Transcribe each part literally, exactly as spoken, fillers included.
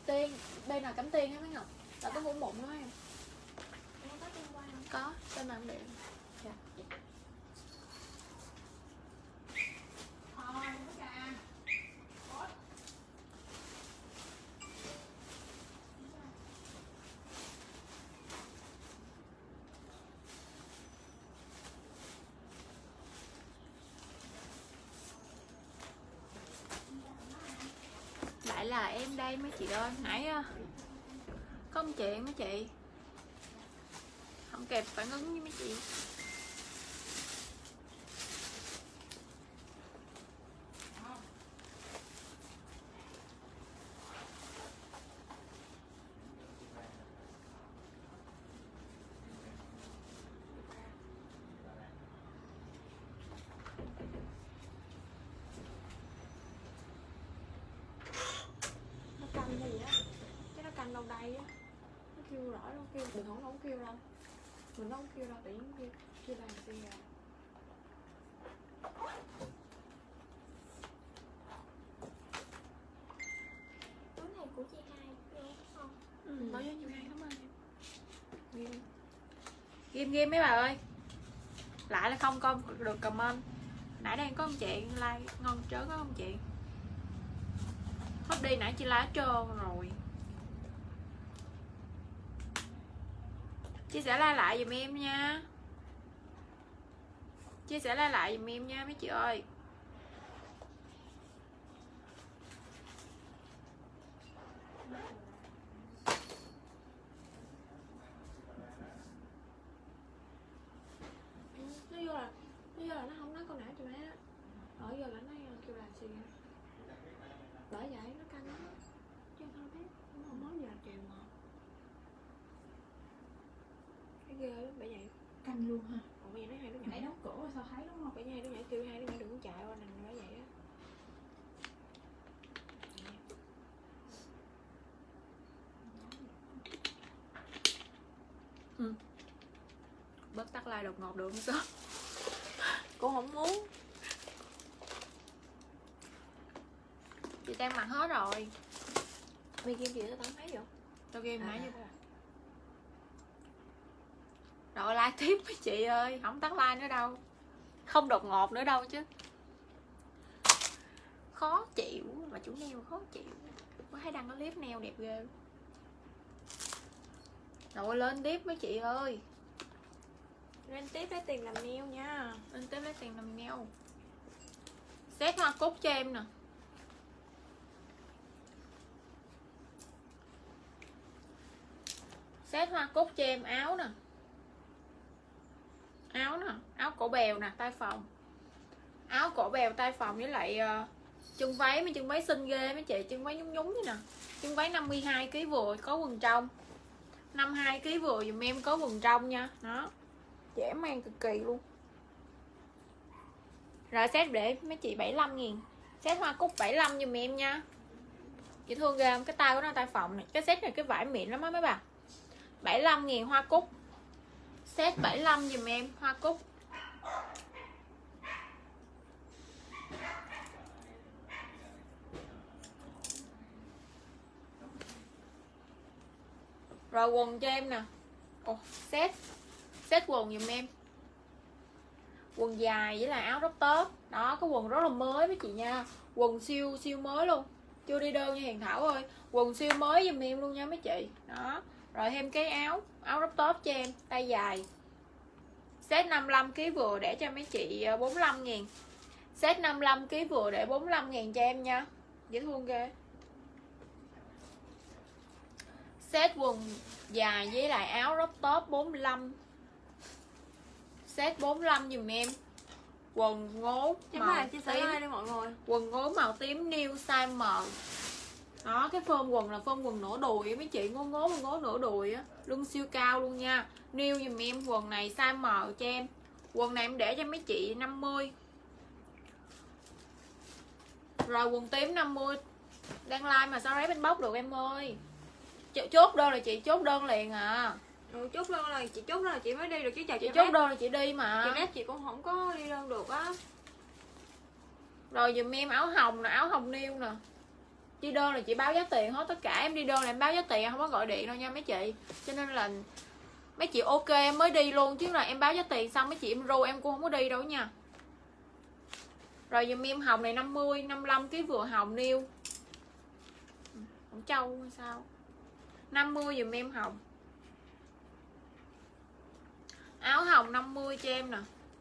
Tiên, bên nào Cẩm Tiên á mấy Ngọc? Là có mũ mụn đó em. Em có tiên qua không? Có, tên nào cũng đẹp. Dạ. Lại là em đây mấy chị ơi, nãy có một chuyện mấy chị không kịp phản ứng với mấy chị. Nó canh cái gì á, cái nó canh đâu đây á, nó kêu rõ đâu, kêu đừng không không kêu đâu, mình không kêu đâu, tự nhiên kêu kêu làm gì à. Túi này của chị hai đúng không? Ừ, bao nhiêu nhiêu hay lắm ơi. Ghim ghim ghim mấy bà ơi, lại là không con được comment. Nãy đang có một chuyện like ngon trớn có một chuyện hết đi, nãy chị like hết trơn rồi. Chia sẻ like lại giùm em nha, chia sẻ like lại giùm em nha mấy chị ơi. Nó vô là nó vô là nó không nói câu nào cho má đó, ở giờ là nó kêu là gì bởi vậy nó căng lắm chứ không biết nó không nói giờ chiều mà cái ghê lắm. Bởi vậy canh luôn ha. còn bây giờ nó hai đứa nhỏ Nãy đóng cửa rồi sao thấy đúng không? bởi vì hai đứa nhỏ kêu hai đứa nhỏ đừng có chạy qua nè, bởi vậy á. Ừ. Bớt tắt like đột ngột được không sao? Cô không muốn. Chị đang mặc hết rồi. Mày kim chị tao tao thấy vậy? Tao game nãy À, vô. Rồi like tiếp với chị ơi, không tắt like nữa đâu. Không đột ngột nữa đâu chứ. Khó chịu mà chủ nail khó chịu. Có thấy đăng cái clip nail đẹp ghê. Rồi lên tiếp với chị ơi. lên tiếp lấy tiền làm nail nha. Lên tiếp lấy tiền làm nail. Set hoa cúc cho em nè. Set hoa cúc cho em áo nè. Áo nè, áo cổ bèo nè, tay phòng. Áo cổ bèo tay phòng với lại uh, chân váy, mấy chân váy xinh ghê mấy chị, chân váy nhúng nhúng vậy nè. Chân váy năm mươi hai ki lô gam vừa có quần trong. năm mươi hai ki lô gam vừa dùm em có quần trong nha. Đó. Dễ mang cực kỳ luôn. Rồi set để mấy chị bảy mươi lăm nghìn. Set hoa cúc bảy mươi lăm dùm em nha. Chị thương ghê không? Cái tay của nó tay phòng này. Cái set này cái vải mịn lắm á mấy bà. bảy mươi lăm nghìn hoa cúc. Set bảy mươi lăm dùm em hoa cúc. Rồi quần cho em nè. Ồ, set set quần dùm em. Quần dài với là áo crop top. Đó, có quần rất là mới với chị nha. Quần siêu siêu mới luôn. Chưa đi đơn nha Hiền Thảo ơi. Quần siêu mới dùm em luôn nha mấy chị. Đó. Rồi thêm cái áo áo crop top cho em, tay dài. Set năm mươi lăm ki lô gam vừa để cho mấy chị bốn mươi lăm nghìn. Set năm mươi lăm ki lô gam vừa để bốn mươi lăm nghìn cho em nha. Dễ thương ghê. Set quần dài với lại áo crop top bốn mươi lăm. Set bốn mươi lăm dùm em. Quần ngố màu chia sẻ like đi mọi người. Quần ngố màu tím new size M. Đó, cái phơm quần là phơm quần nửa đùi mấy chị, ngố ngố ngố nửa đùi á, lưng siêu cao luôn nha. New dùm em quần này size M cho em. Quần này em để cho mấy chị năm mươi. Rồi quần tím năm mươi. Đang like mà sao rep inbox được em ơi. Chốt đơn là chị chốt đơn liền à. Ừ, chốt đơn là chị chốt đơn là chị mới đi được chứ chào Chị chị chốt đơn là chị đi mà. Chị rep chị cũng không có đi đơn được á. Rồi dùm em áo hồng nè, áo hồng niêu nè. Đi đơn là chị báo giá tiền hết, tất cả em đi đơn là em báo giá tiền, không có gọi điện đâu nha mấy chị. Cho nên là mấy chị ok em mới đi luôn, chứ là em báo giá tiền xong mấy chị em ru em cũng không có đi đâu nha. Rồi dùm em hồng này năm mươi, năm mươi lăm ký vừa hồng niêu. Hồng châu hay sao? năm mươi dùm em hồng. Áo hồng năm mươi cho em nè.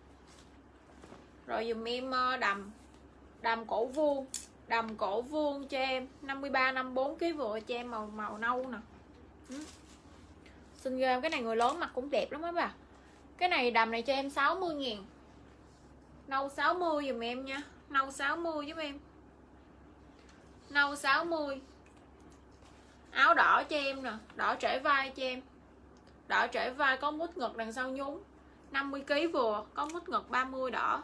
Rồi dùm em đầm đầm cổ vuông, đầm cổ vuông cho em năm mươi ba, năm mươi bốn ký vừa cho em, màu màu nâu nè. Ừ. Xinh ghê, cái này người lớn mặc cũng đẹp lắm á bà. Cái này đầm này cho em sáu mươi ngàn. Nâu sáu mươi dùm em nha. Nâu sáu mươi giúp em. Nâu sáu mươi. Áo đỏ cho em nè, đỏ trễ vai cho em. Đỏ trễ vai có mút ngực đằng sau nhún. năm mươi ký vừa, có mút ngực ba mươi đỏ.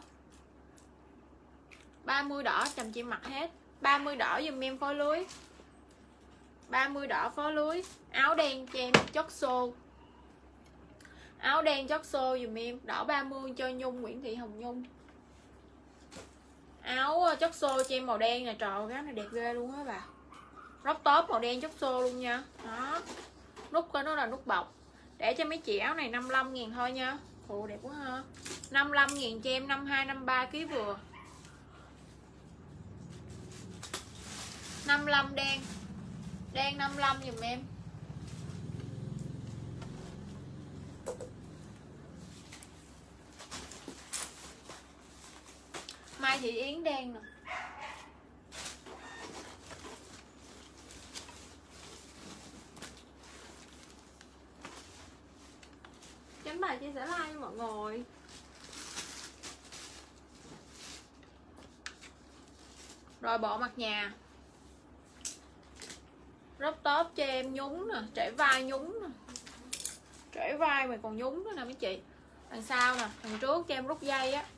ba mươi đỏ chồng chị mặc hết. ba mươi đỏ dùm em phối lưới. ba mươi đỏ phối lưới. Áo đen cho em chốt xô. Áo đen chốt xô dùm em, đỏ ba mươi cho Nhung, Nguyễn Thị Hồng Nhung. Áo chốt xô cho em màu đen nè, trời ơi, cái này đẹp ghê luôn á bà. Crop top màu đen chốt xô luôn nha. Đó. Nút coi nó là nút bọc. Để cho mấy chị áo này năm mươi lăm ngàn thôi nha. Ồ đẹp quá ha. năm mươi lăm ngàn cho em, năm mươi hai, năm mươi ba ký vừa. năm mươi lăm đen. Đen năm mươi lăm dùm em. Mai Thị Yến đen nè. Chấm bài chia sẻ like cho mọi người. Rồi bộ mặt nhà. Crop top cho em nhún nè, trễ vai nhún nè. Trễ vai mà còn nhún nữa nè mấy chị. Đằng sau nè, đằng trước cho em rút dây á.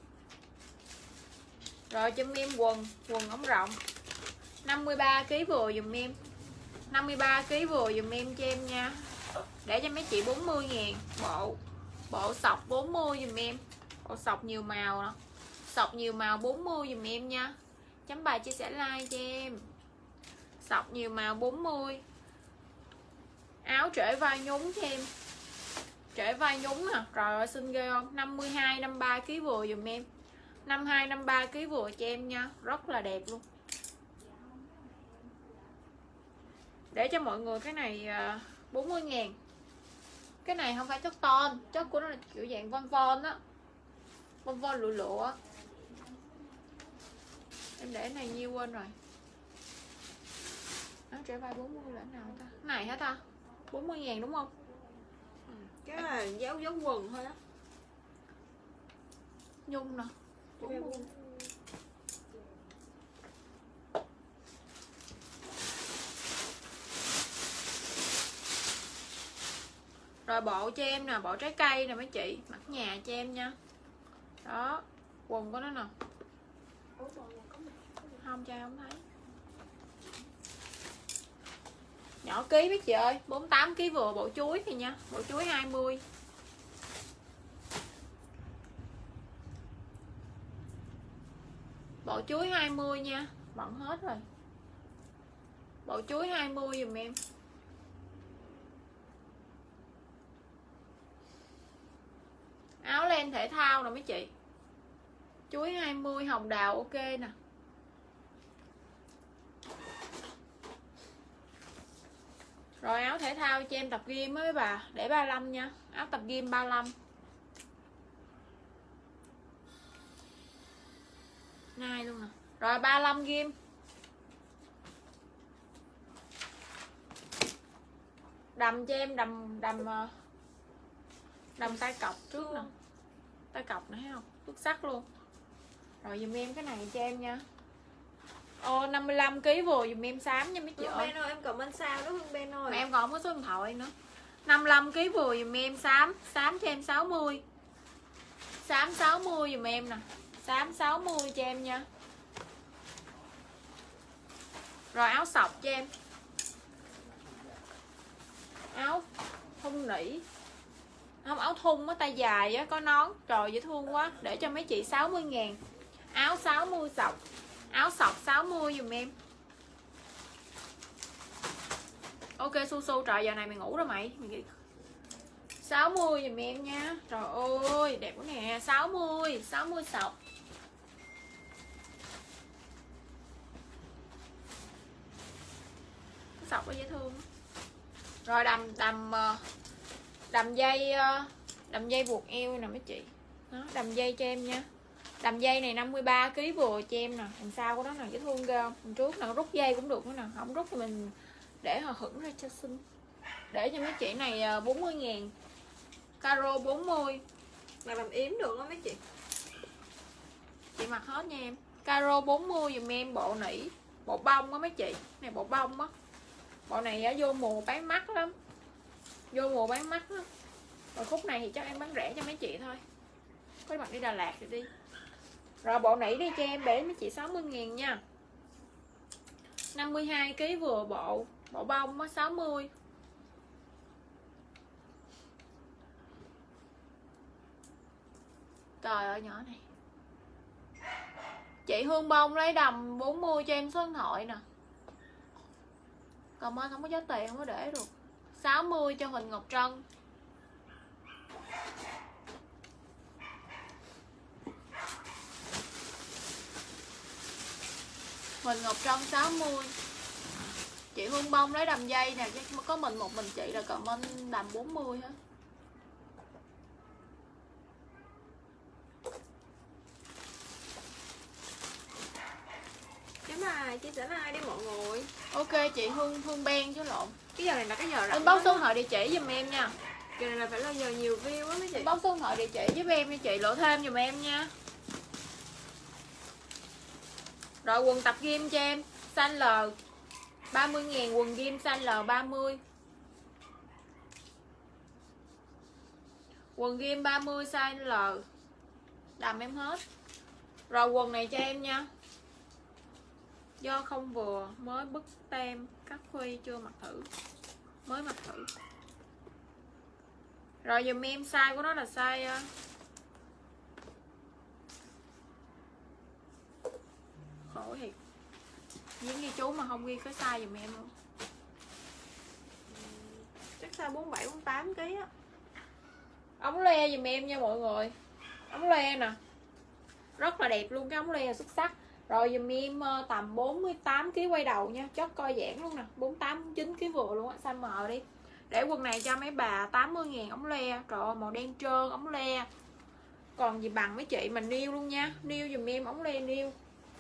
Rồi cho em quần, quần ống rộng năm mươi ba ký vừa dùm em. năm mươi ba ký vừa dùm em cho em nha. Để cho mấy chị bốn mươi ngàn. Bộ Bộ sọc bốn mươi dùm em. Bộ sọc nhiều màu nè. Sọc nhiều màu bốn mươi dùm em nha. Chấm bài chia sẻ like cho em. Sọc nhiều màu bốn mươi. Áo trễ vai nhún cho em. Trễ vai nhún nè. Trời ơi xinh ghê không? năm mươi hai, năm mươi ba ký vừa dùm em. năm mươi hai, năm mươi ba ký vừa cho em nha. Rất là đẹp luôn. Để cho mọi người cái này bốn mươi ngàn. Cái này không phải chất ton, chất của nó là kiểu dạng von von á. Von von lụa lụa. Em để này nhiêu quên rồi. Áo trễ vai bốn mươi là nào ta? Cái này hả ta? bốn mươi ngàn đúng không? Ừ, cái là dấu dấu quần thôi á. Nhung nè. Rồi bộ cho em nè, bộ trái cây nè mấy chị, mặc nhà cho em nha. Đó, quần của nó nè. Không cho không thấy. Nhỏ ký mấy chị ơi, bốn mươi tám ký vừa, bộ chuối thì nha, bộ chuối hai mươi. Bộ chuối hai mươi nha, bận hết rồi. Bộ chuối hai mươi dùm em. Áo len thể thao nè mấy chị. Chuối hai mươi, hồng đào ok nè. Rồi áo thể thao cho em tập gym với bà, để ba mươi lăm nha. Áo tập gym ba mươi lăm. Ngay luôn nè. Rồi ba mươi lăm ghim. Đầm cho em đầm đầm đầm tay cọc trước nè. Tay cọc nè thấy không? Xuất sắc luôn. Rồi dùm em cái này cho em nha. Ô năm mươi lăm ký vừa dùm em xám nha mấy chị ơi. Ben ơi, em comment sao đó Hương Ben ơi. Mà em còn không có số điện thoại nữa. năm mươi lăm ký vừa dùm em xám, xám cho em sáu mươi. Xám sáu mươi dùm em nè. Xám sáu mươi cho em nha. Rồi áo sọc cho em. Áo thun nỉ. Không, áo thun á, tay dài á, có nón. Trời dễ thương quá. Để cho mấy chị sáu mươi ngàn. Áo sáu mươi sọc. Áo sọc sáu mươi dùm em. Ok su su, trời giờ này mày ngủ rồi mày, mày sáu mươi giùm em nha. Trời ơi đẹp quá nè. Sáu mươi, sáu mươi sọc. Cái sọc nó dễ thương. Rồi đầm đầm đầm dây đầm dây buộc eo nè mấy chị. Đó, đầm dây cho em nha. Đầm dây này năm mươi ba ki lô gam vừa cho em nè. Đằng sau của nó nè, dễ thương ghê không? Đằng trước nè, rút dây cũng được nữa nè. Không rút thì mình để họ hửng ra cho xinh. Để cho mấy chị này bốn mươi ngàn. Caro bốn mươi. Mà làm yếm được đó mấy chị. Chị mặc hết nha em. Caro bốn mươi dùm em, bộ nỉ, bộ bông á mấy chị. Này bộ bông á. Bộ này á, vô mùa bán mắc lắm. Vô mùa bán mắc lắm. Rồi khúc này thì chắc em bán rẻ cho mấy chị thôi. Có mặt đi Đà Lạt thì đi. Rồi bộ nỉ đi cho em, để mấy chị sáu mươi ngàn nha. năm mươi hai ki lô gam vừa bộ. Bộ bông á sáu mươi. Trời ơi nhỏ này. Chị Hương Bông lấy đầm bốn mươi cho em số điện thoại nè. Còn ơi không có giá tiền, không có để được. Sáu mươi cho Huỳnh Ngọc Trân. Huỳnh Ngọc Trân sáu mươi. Chị Hương Bông lấy đầm dây nè, chứ có mình một mình chị là comment đầm bốn mươi hết. Chấm bài chia sẻ like đi mọi người. Ok chị Hương Hương Ben chứ lộn. Cái giờ này là cái giờ rảnh. Inbox số điện thoại địa chỉ giùm em nha. Giờ này là phải là giờ nhiều view á mấy chị. Inbox số điện thoại địa chỉ giúp em nha chị, lộ thêm giùm em nha. Rồi quần tập gym cho em, size L ba mươi ngàn, quần gym size L ba mươi. Quần gym ba mươi size L. Đầm em hết. Rồi quần này cho em nha. Do không vừa, mới bứt tem, cắt khuy, chưa mặc thử. Mới mặc thử. Rồi dùm em size của nó là size khổ thiệt. Giếng ghi chú mà không ghi cái size dùm em luôn. Chắc size bốn mươi bảy, bốn mươi tám ký á. Ống le dùm em nha mọi người. Ống le nè. Rất là đẹp luôn, cái ống le là xuất sắc. Rồi dùm em tầm bốn mươi tám ki lô gam quay đầu nha. Chốt coi giãn luôn nè, bốn mươi tám, bốn mươi chín ki lô gam vừa luôn á. Size M đi. Để quần này cho mấy bà tám mươi ngàn ống le. Trời ơi, màu đen trơn ống le. Còn gì bằng mấy chị mình niêu luôn nha. Niêu dùm em ống le niêu.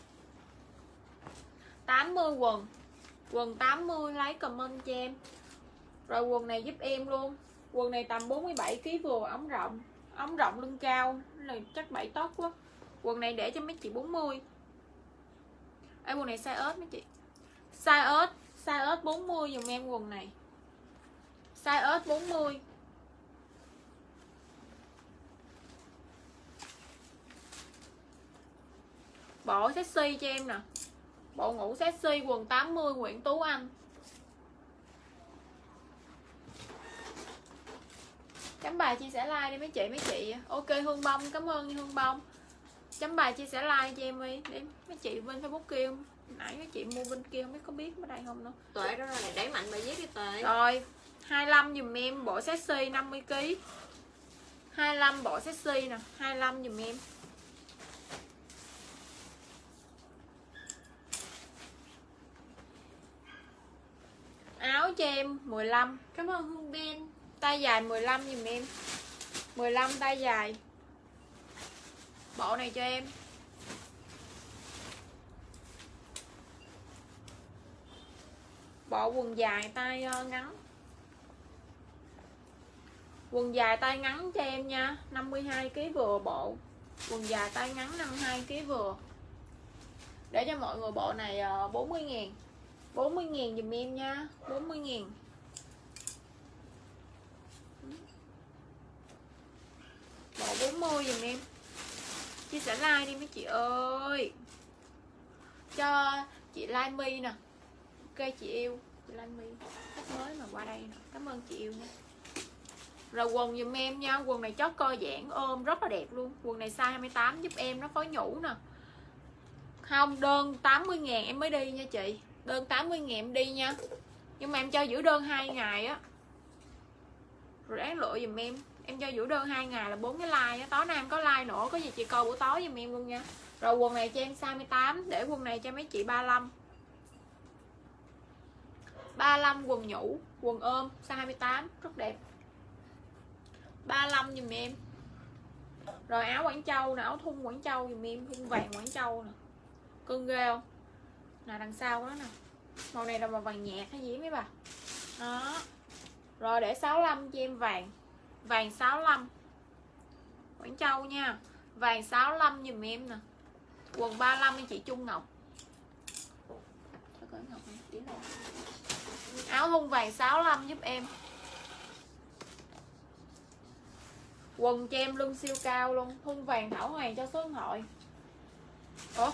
tám mươi quần. Quần tám mươi lấy comment cho em. Rồi quần này giúp em luôn. Quần này tầm bốn mươi bảy ki lô gam vừa, ống rộng. Ống rộng lưng cao là chắc bảy tóc quá. Quần này để cho mấy chị bốn mươi. Ê, quần này size ớt mấy chị. Size ớt, size ớt bốn mươi dùm em quần này. Size ớt bốn mươi. Bộ sexy cho em nè. Bộ ngủ sexy quần tám mươi Nguyễn Tú Anh. Chấm bài chia sẻ like đi mấy chị mấy chị. Ok Hương Bông, cảm ơn Hương Bông. Chấm bài chia sẻ like cho em đi. Để mấy chị bên Facebook kêu. Nãy mấy chị mua bên kia không biết có biết ở đây không nữa. Tuệ đó là đẩy mạnh bài viết đi Tuệ. Rồi hai mươi lăm dùm em bộ sexy năm mươi ki lô gam. hai mươi lăm bộ sexy nè, hai mươi lăm dùm em. Áo cho em mười lăm. Cảm ơn Hương Ben. Tay dài mười lăm dùm em. mười lăm tay dài. Bộ này cho em. Bộ quần dài tay ngắn. Quần dài tay ngắn cho em nha, năm mươi hai ki lô gam vừa bộ. Quần dài tay ngắn năm mươi hai ki lô gam vừa. Để cho mọi người bộ này bốn mươi ngàn. bốn mươi ngàn dùm em nha, bốn mươi ngàn. Bộ bốn mươi dùm em. Chia sẻ like đi mấy chị ơi. Cho chị Lai My nè. Ok chị yêu, chị Lai My khách mới mà qua đây nè. Cảm ơn chị yêu nha. Rồi quần dùm em nha. Quần này chót co giãn ôm rất là đẹp luôn. Quần này size hai mươi tám giúp em, nó phối nhũ nè. Không, đơn tám mươi ngàn em mới đi nha chị. Đơn tám mươi ngàn em đi nha. Nhưng mà em cho giữ đơn hai ngày á, rồi đáng lựa giùm em. Em cho giữ đơn hai ngày là bốn cái like á. Tối nay em có like nữa, có gì chị coi buổi tối giùm em luôn nha. Rồi quần này cho em size mười tám, để quần này cho mấy chị ba mươi lăm. ba mươi lăm quần nhũ, quần ôm size hai mươi tám rất đẹp. ba mươi lăm giùm em. Rồi áo Quảng Châu nè, áo thun Quảng Châu giùm em, thun vàng Quảng Châu nè. Cưng ghê không? Nè đằng sau đó nè. Màu này là màu vàng nhạt hay gì mấy bà. Đó. Rồi để sáu mươi lăm cho em vàng. Vàng sáu mươi lăm. Quảng Châu nha. Vàng sáu mươi lăm giùm em nè. Quần ba mươi lăm cho chị Trung Ngọc. Áo thun vàng sáu mươi lăm giúp em. Quần cho em lưng siêu cao luôn. Thun vàng Thảo Hoàng cho số điện thoại. Ủa?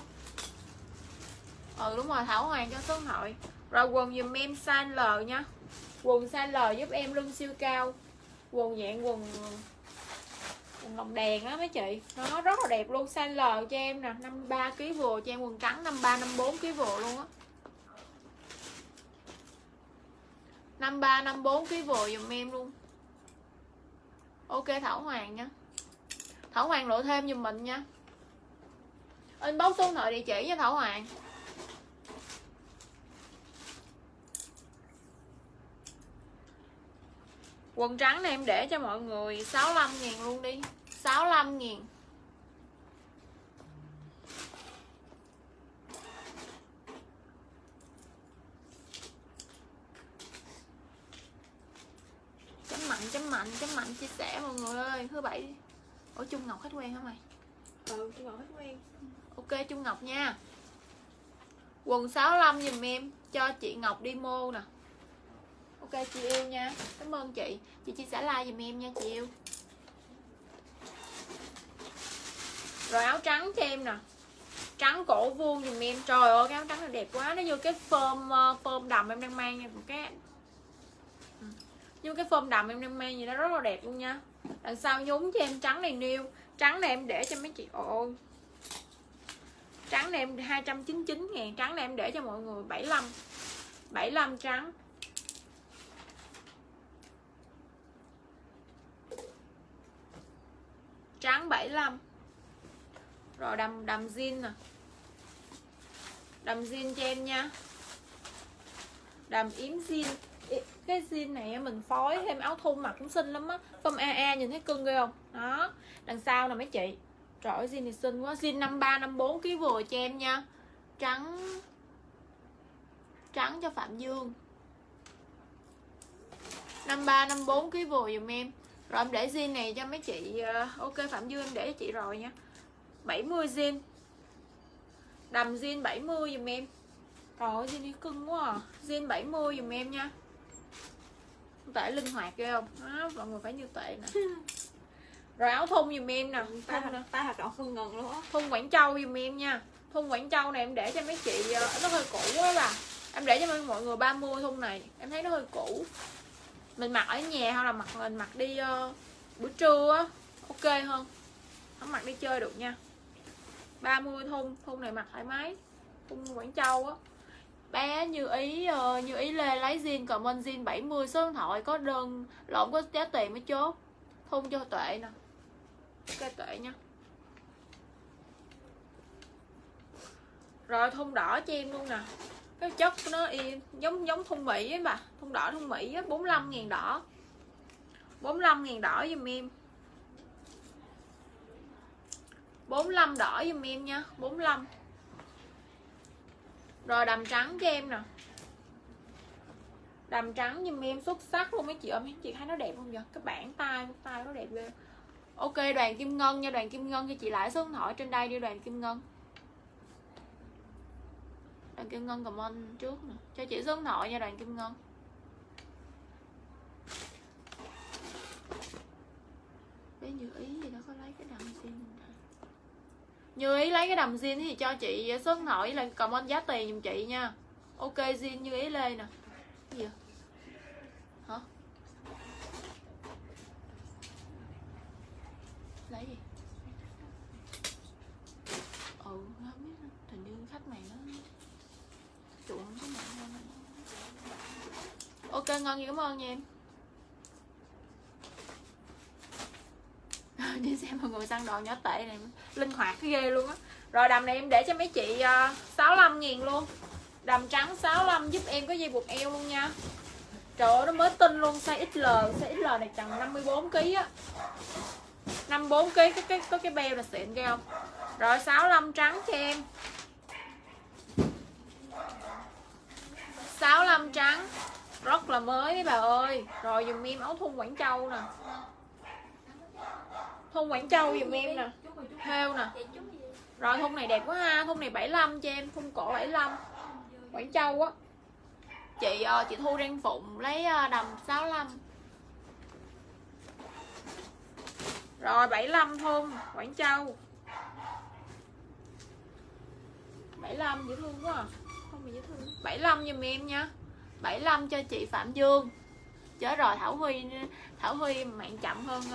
Ừ đúng rồi, Thảo Hoàng cho số điện thoại. Rồi quần dùm em size L nha. Quần size L giúp em lưng siêu cao. Quần dạng quần quần lồng đèn á mấy chị. Nó rất là đẹp luôn. Size L cho em nè, năm mươi ba ki lô gam vừa cho em, quần trắng năm mươi ba, năm mươi bốn ki lô gam vừa luôn á. năm mươi ba, năm mươi bốn ki lô gam vừa dùm em luôn. Ok Thảo Hoàng nha. Thảo Hoàng lộ thêm dùm mình nha. Inbox số điện thoại địa chỉ nha Thảo Hoàng. Quần trắng này em để cho mọi người sáu mươi lăm ngàn luôn đi. sáu mươi lăm ngàn. Chấm mạnh, chấm mạnh, chấm mạnh chia sẻ mọi người ơi. Thứ bảy. Ủa Trung Ngọc khách quen hả mày? Ừ, Trung Ngọc khách quen. Ok Trung Ngọc nha. Quần sáu mươi lăm giùm em. Cho chị Ngọc đi mô nè. Ok chị yêu nha. Cảm ơn chị. Chị chia sẻ like giùm em nha chị yêu. Rồi áo trắng cho em nè. Trắng cổ vuông giùm em. Trời ơi cái áo trắng này đẹp quá. Nó vô cái phơm phơm đầm em đang mang nha. Một cái như cái phơm đầm em đang mang gì đó rất là đẹp luôn nha. Đằng sau nhúng cho em trắng này nêu. Trắng này em để cho mấy chị. Ôi trắng này em hai trăm chín mươi chín ngàn. Trắng này em để cho mọi người bảy mươi lăm. bảy mươi lăm trắng. Trắng bảy mươi lăm. Rồi đầm đầm jean nè. Đầm jean cho em nha. Đầm yếm jean. Cái jean này mình phối thêm áo thun mặc cũng xinh lắm á. Phông a a nhìn thấy cưng ghê không? Đó. Đằng sau nè mấy chị. Trời ơi jean này xinh quá. Jean năm mươi ba, năm mươi bốn ki lô gam vừa cho em nha. Trắng. Trắng cho Phạm Dương. năm mươi ba, năm mươi bốn ki lô gam vừa dùm em. Rồi em để jean này cho mấy chị. Ok Phạm Dương em để cho chị rồi nha. bảy mươi jean. Đầm jean bảy mươi dùm em. Trời ơi jean này cưng quá à. Jean bảy mươi dùm em nha. Tệ linh hoạt ghê không? Đó, mọi người phải như tệ nè. Rồi áo thun dùm em nè. Ta ta hạt gạo không ngần luôn á. Thun Quảng Châu dùm em nha. Thun Quảng Châu này em để cho mấy chị. Nó hơi cũ quá bà. Em để cho mọi người ba mươi thun này. Em thấy nó hơi cũ. Mình mặc ở nhà hay là mặc mình mặc đi uh, buổi trưa á. Ok hơn. Không mặc đi chơi được nha. ba mươi thun. Thun này mặc thoải mái. Thun Quảng Châu á. Bé Như Ý uh, Như Ý Lê lấy jean comment jean bảy mươi số điện thoại có đơn lộn có giá tiền mới chốt. Thun cho Tuệ nè. Ok Tuệ nha. Rồi thun đỏ cho em luôn nè. Cái chất của nó y, giống giống thun Mỹ ấy bà. Thun đỏ thun Mỹ á, bốn mươi lăm ngàn đỏ. bốn mươi lăm ngàn đỏ giùm em. bốn mươi lăm đỏ giùm em nha. bốn mươi lăm. Rồi đầm trắng cho em nè. Đầm trắng giùm em xuất sắc luôn mấy chị ơi. Mấy chị thấy nó đẹp không vậy? Cái bản tay tay nó đẹp ghê. Ok Đoàn Kim Ngân nha. Đoàn Kim Ngân cho chị lại số điện thoại trên đây đi Đoàn Kim Ngân. Đoàn Kim Ngân comment trước nè. Cho chị số điện thoại nha Đoàn Kim Ngân. Bé Như Ý gì đó có lấy cái đầm jean. Như Ý lấy cái đầm jean thì cho chị số điện thoại là comment giá tiền giùm chị nha. Ok jean Như Ý Lê nè. Cái gì vậy? Hả? Lấy gì? Ừ không biết. Hình như khách này nó chuộng cái này hơn. Ok ngon, cảm ơn nha em. Đi xem mọi người săn đồ nhỏ tệ này linh hoạt cái ghê luôn á. Rồi đầm này em để cho mấy chị uh, sáu mươi lăm nghìn luôn. Đầm trắng sáu mươi lăm giúp em có dây buộc eo luôn nha. Trời ơi nó mới tinh luôn, size ích lờ, size ích lờ này tầm năm mươi bốn ki lô gam á. năm mươi bốn ki lô gam có cái có cái beo là xịn ghê không? Rồi sáu mươi lăm trắng cho em. sáu mươi lăm trắng rất là mới mấy bà ơi. Rồi dùm em áo thun Quảng Châu nè. Thun Quảng Châu dùm em nè. Thêu nè. Rồi thun này đẹp quá ha, thun này bảy mươi lăm cho em, thun cổ bảy mươi lăm. Quảng Châu á. Chị chị Thu Đen Phụng lấy đầm sáu mươi lăm. Rồi bảy mươi lăm thun Quảng Châu. bảy mươi lăm dễ thương quá à. Không bị dễ thương. bảy mươi lăm giùm em nha. bảy mươi lăm cho chị Phạm Dương. Chết rồi Thảo Huy Thảo Huy mạng chậm hơn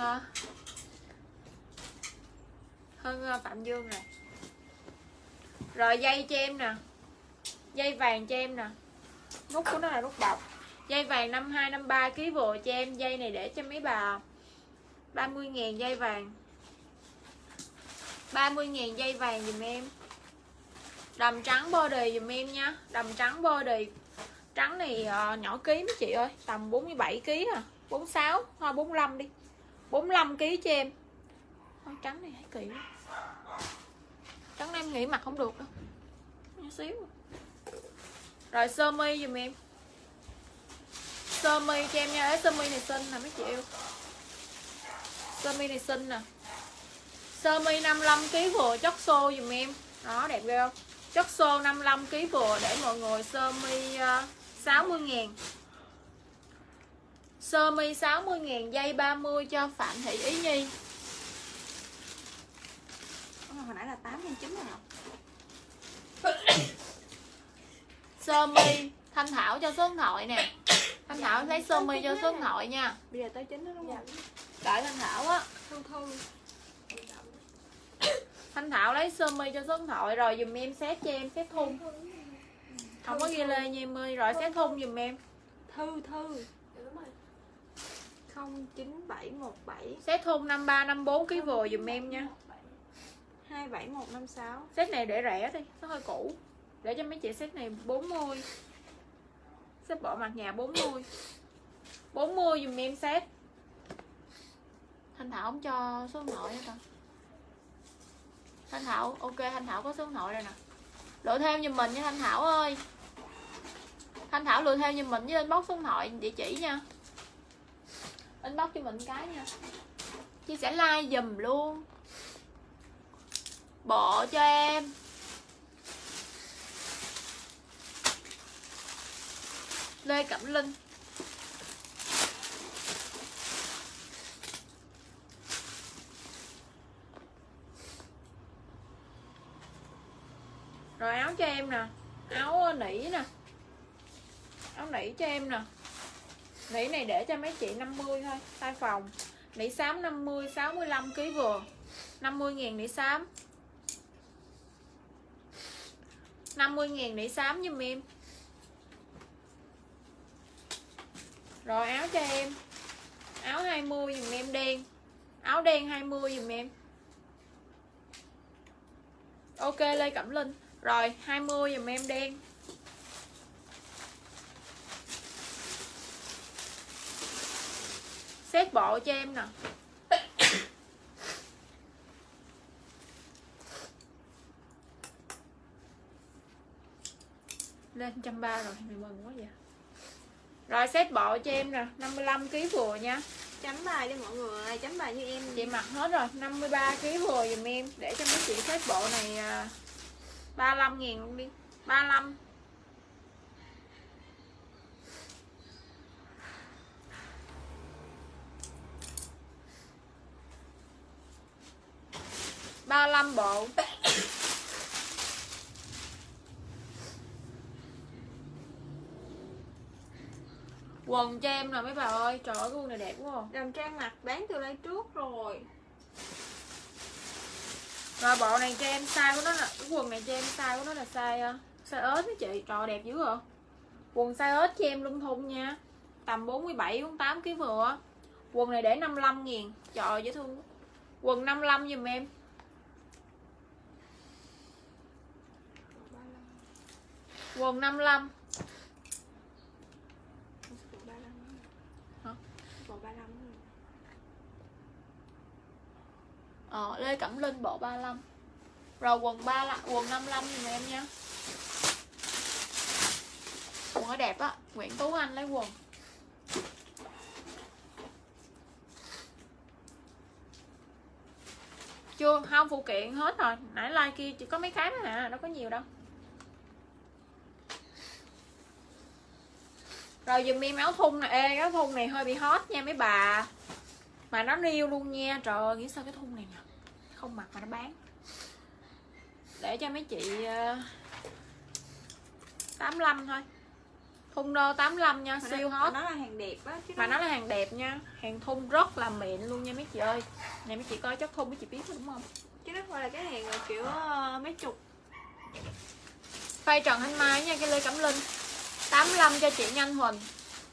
hơn Phạm Dương rồi. Rồi dây cho em nè. Dây vàng cho em nè. Nút của nó là nút bọc. Dây vàng năm hai năm ba ký vừa cho em. Dây này để cho mấy bà ba mươi ngàn dây vàng. ba mươi ngàn dây vàng dùm em. Đầm trắng body dùm em nha. Đầm trắng body. Trắng này uh, nhỏ ký mấy chị ơi. Tầm bốn mươi bảy ký à. bốn mươi sáu, thôi bốn mươi lăm đi. bốn mươi lăm ký cho em. Thôi trắng này thấy kỳ quá. Trắng này em nghĩ mặc không được đâu. Nhỏ xíu. Rồi sơ mi dùm em. Sơ mi cho em nha. Sơ mi này xinh nè mấy chị yêu. Sơ mi này xinh nè. Sơ mi năm mươi lăm ký vừa chốt xô dùm em. Đó đẹp ghê không? Chốt xô năm mươi lăm ký vừa để mọi người. Sơ mi uh, sáu mươi ngàn. Sơ mi sáu mươi ngàn dây ba mươi cho Phạm Thị Ý Nhi. Hồi nãy là tám nhân chín rồi nào. Sơ mi Thanh Thảo cho số điện thoại nè. Thanh Thảo lấy sơ mi cho số điện thoại nha. Bây giờ tới chín đó đúng không? Đợi Thanh Thảo á. Không không. Thanh Thảo lấy sơ mi cho số điện thoại. Rồi dùm em set cho em set thun. Không có ghi lê nha em ơi. Rồi set thun dùm em. Thư thư không chín bảy một bảy. Set thun năm ba năm bốn ký vừa dùm em nha. Hai bảy một năm sáu. Set này để rẻ đi, nó hơi cũ. Để cho mấy chị set này bốn mươi. Set bộ mặt nhà bốn mươi. bốn mươi dùm em set. Thanh Thảo không cho số điện thoại nữa ta. Thanh Thảo, ok Thanh Thảo có số điện thoại rồi nè. Lựa thêm giùm mình nha Thanh Thảo ơi. Thanh Thảo lựa thêm giùm mình với inbox số điện thoại địa chỉ nha. Inbox cho mình cái nha. Chia sẻ like giùm luôn. Bộ cho em. Lê Cẩm Linh. Rồi áo cho em nè. Áo nỉ nè. Áo nỉ cho em nè. Nỉ này để cho mấy chị năm mươi thôi. Tay phòng. Nỉ xám năm mươi, sáu mươi lăm ký vừa. năm mươi ngàn nỉ xám. năm mươi ngàn nỉ xám giùm em. Rồi áo cho em. Áo hai mươi giùm em đen. Áo đen hai mươi giùm em. Ok Lê Cẩm Linh. Rồi hai mươi giùm em đen. Set bộ cho em nè. Lên một trăm ba mươi rồi, mày mừng quá vậy. Rồi set bộ cho em nè, năm mươi lăm ký vừa nha. Chấm bài đi mọi người, chấm bài như em. Chị mặc hết rồi, năm mươi ba ký vừa giùm em. Để cho mấy chị set bộ này ba mươi lăm ngàn luôn đi. ba mươi lăm. ba mươi lăm bộ. Quần cho em nè mấy bà ơi. Trời ơi cái quần này đẹp quá. Đầm trang mặt bán từ lấy trước rồi. Rồi bộ này cho em size của nó là cái quần này cho em size của nó là size size ớt với chị. Trời đẹp dữ rồi. Quần size ớt cho em lung thun nha. tầm bốn mươi bảy, bốn mươi tám ký vừa. Quần này để năm mươi lăm nghìn. Trời ơi, dễ thương. Quần năm mươi lăm giùm em. Quần năm mươi lăm. Hả? Ờ, Lê Cẩm Linh bộ ba mươi lăm. Rồi quần ba là quần năm mươi lăm giùm em nha. Quần nó đẹp á. Nguyễn Tú Anh lấy quần. Chưa, không, phụ kiện hết rồi. Nãy like kia chỉ có mấy cái đó hả, đâu có nhiều đâu. Rồi dùm em áo thun nè. Ê, áo thun này hơi bị hot nha mấy bà. Mà nó riêu luôn nha. Trời ơi, nghĩ sao cái thun này nè không mặc mà nó bán. Để cho mấy chị tám mươi lăm thôi. Thun đô tám mươi lăm nha, mà siêu hot. Nó là hàng đẹp á chứ. Mà nó là hàng đẹp nha. Hàng thun rất là mịn luôn nha mấy chị ơi. Này mấy chị coi chất thun mấy chị biết đúng không? Chứ nó phải là cái hàng kiểu uh, mấy chục. Phay Trần Thanh Mai nha, cái Lê Cẩm Linh. tám mươi lăm cho chị Nhanh Huỳnh.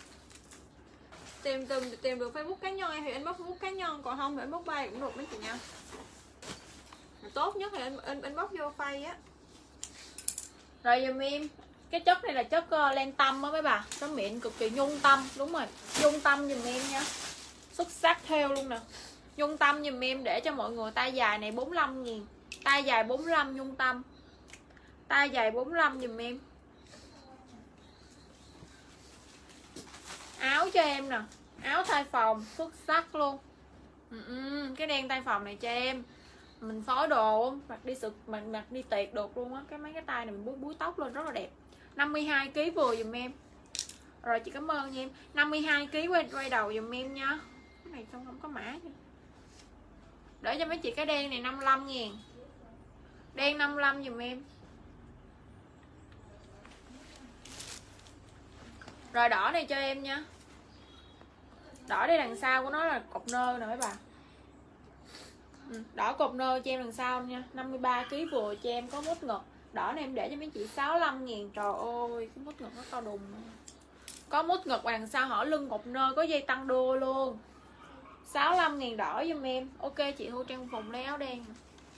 Tìm tìm tìm được Facebook cá nhân em thì inbox Facebook cá nhân, còn không thì inbox bay cũng được mấy chị nha. Mà tốt nhất thì in, in, inbox vô Phay á. Rồi dùm em, cái chất này là chất uh, len tâm á mấy bà. Nó mịn cực kỳ, nhung tâm. Đúng rồi, nhung tâm dùm em nha. Xuất sắc theo luôn nè. Nhung tâm dùm em để cho mọi người. Tay dài này bốn mươi lăm nghìn. Tay dài bốn mươi lăm nhung tâm. Tay dài bốn mươi lăm dùm em. Áo cho em nè. Áo tay phòng xuất sắc luôn. ừ, ừ, Cái đen tay phòng này cho em. Mình phối đồ mặc đi sự mặc, mặc đi tiệc được luôn á. Cái mấy cái tay này mình búi búi tóc lên rất là đẹp. Năm mươi hai ký vừa dùm em. Rồi chị cảm ơn nha em. Năm mươi hai ký quay, quay đầu dùm em nha. Cái này xong không có mã chứ. Để cho mấy chị cái đen này năm mươi lăm ngàn. Đen năm mươi lăm dùm em. Rồi đỏ này cho em nha. Đỏ đây đằng sau của nó là cột nơ nè mấy bà. ừ, Đỏ cột nơ cho em đằng sau nha. Năm mươi ba ký vừa cho em, có mút ngực. Đỏ này em để cho mấy chị sáu mươi lăm ngàn. Trời ơi, cái mút ngực nó to đùng. Có mút ngực đằng sau hở lưng cột nơ, có dây tăng đô luôn. Sáu mươi lăm ngàn đỏ giùm em. Ok chị Thu Trang Phùng lấy áo đen.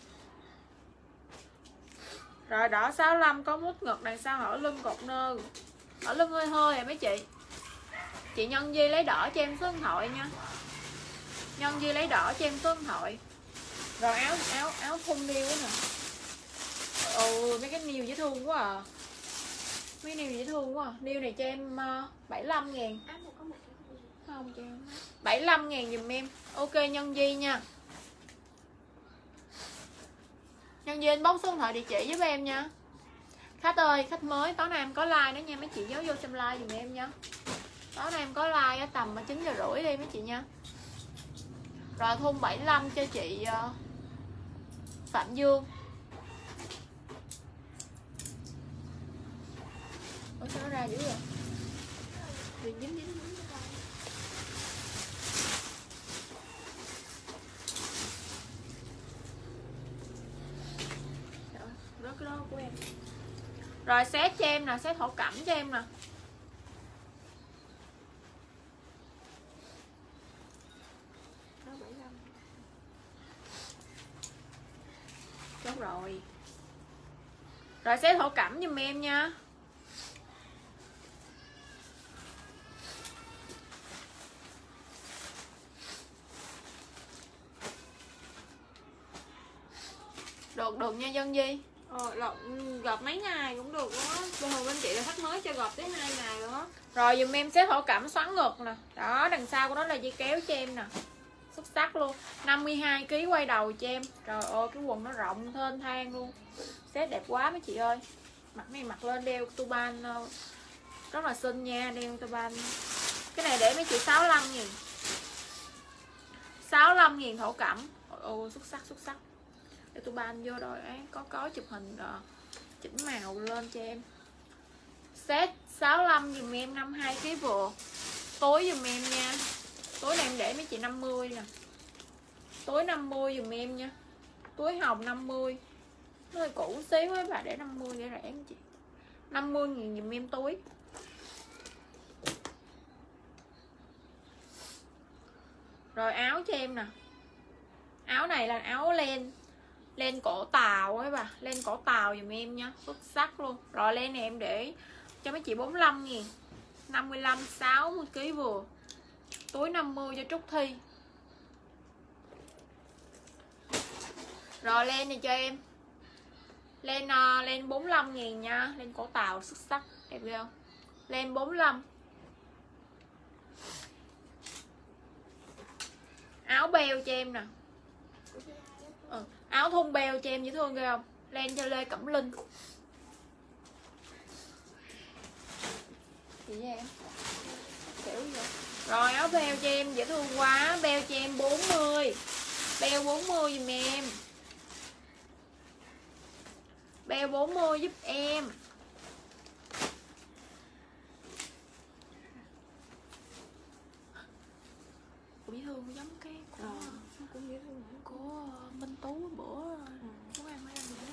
Rồi đỏ sáu mươi lăm, có mút ngực đằng sau hở lưng cột nơ. Hở lưng hơi hơi à mấy chị. Chị Nhân Di lấy đỏ cho em số điện thoại nha. Nhân Di lấy đỏ cho em số điện thoại. Rồi áo áo áo thun niêu nè. Ừ, mấy cái niêu dễ thương quá à. Mấy niêu dễ thương quá à. Niêu này cho em uh, bảy mươi lăm ngàn. Không cho em bảy mươi lăm ngàn dùm em. Ok Nhân Di nha. Nhân Di inbox số điện thoại địa chỉ giúp em nha. Khách ơi, khách mới tối nay em có like đó nha mấy chị, nhớ vô xem like dùm em nha. Tối nay em có like tầm chín giờ rưỡi đi mấy chị nha. Rồi thun bảy mươi lăm cho chị uh, Phạm Dương. Ủa sao nó ra dữ rồi? Thì dính dính dính. Rớt cái đó của em. Rồi set cho em nè, set thổ cẩm cho em nè. Chốt rồi. Rồi set thổ cẩm giùm em nha. Được được nha Dân Di. Ờ, lọc, gọt mấy ngày cũng được đó. Bình thường bên chị là khách mới cho gọt tới hai ngày rồi đó. Rồi dùm em xếp hổ cẩm xoắn ngực nè. Đó, đằng sau của nó là dây kéo cho em nè. Xuất sắc luôn. Năm mươi hai ký quay đầu cho em. Trời ơi, cái quần nó rộng thênh thang luôn. Set đẹp quá mấy chị ơi. Mặt này mặc lên đeo tuban rất là xinh nha, đeo tuban. Cái này để mấy chị sáu mươi lăm nghìn. sáu mươi lăm nghìn thổ cẩm. Ồ, xuất sắc xuất sắc. Để tôi ban vô rồi ấy, có có chụp hình uh, chỉnh màu lên cho em. Set sáu mươi lăm dùm em, năm mươi hai ký vừa. Tối dùm em nha. Tối này em để mấy chị năm mươi nè. Tối năm mươi dùm em nha. Túi hồng năm mươi. Nó hơi cũ xíu ấy bà, để năm mươi để rẻ anh chị. năm mươi nghìn dùm em túi. Rồi áo cho em nè. Áo này là áo len len cổ tàu ấy bà, len cổ tàu dùm em nha, xuất sắc luôn. Rồi len này em để cho mấy chị bốn mươi lăm nghìn, năm mươi lăm sáu mươi ký vừa. Túi năm mươi cho Trúc Thi. Rồi len này cho em. Len uh, len bốn mươi lăm nghìn nha, len cổ tàu xuất sắc, đẹp ghê không? Len bốn mươi lăm. Áo beo cho em nè. Ừ. Áo thun beo cho em dễ thương ghê không? Len cho Lê Cẩm Linh. Gì vậy em? Kiểu gì vậy? Rồi áo beo cho em dễ thương quá. Beo cho em bốn mươi. Beo bốn mươi giùm em. Beo bốn mươi giúp em. Cũng dễ thương giống cái của, Ờ, nó cũng dễ thương hả? của Minh Tú bữa Ừ. Tú ăn mấy ăn nữa.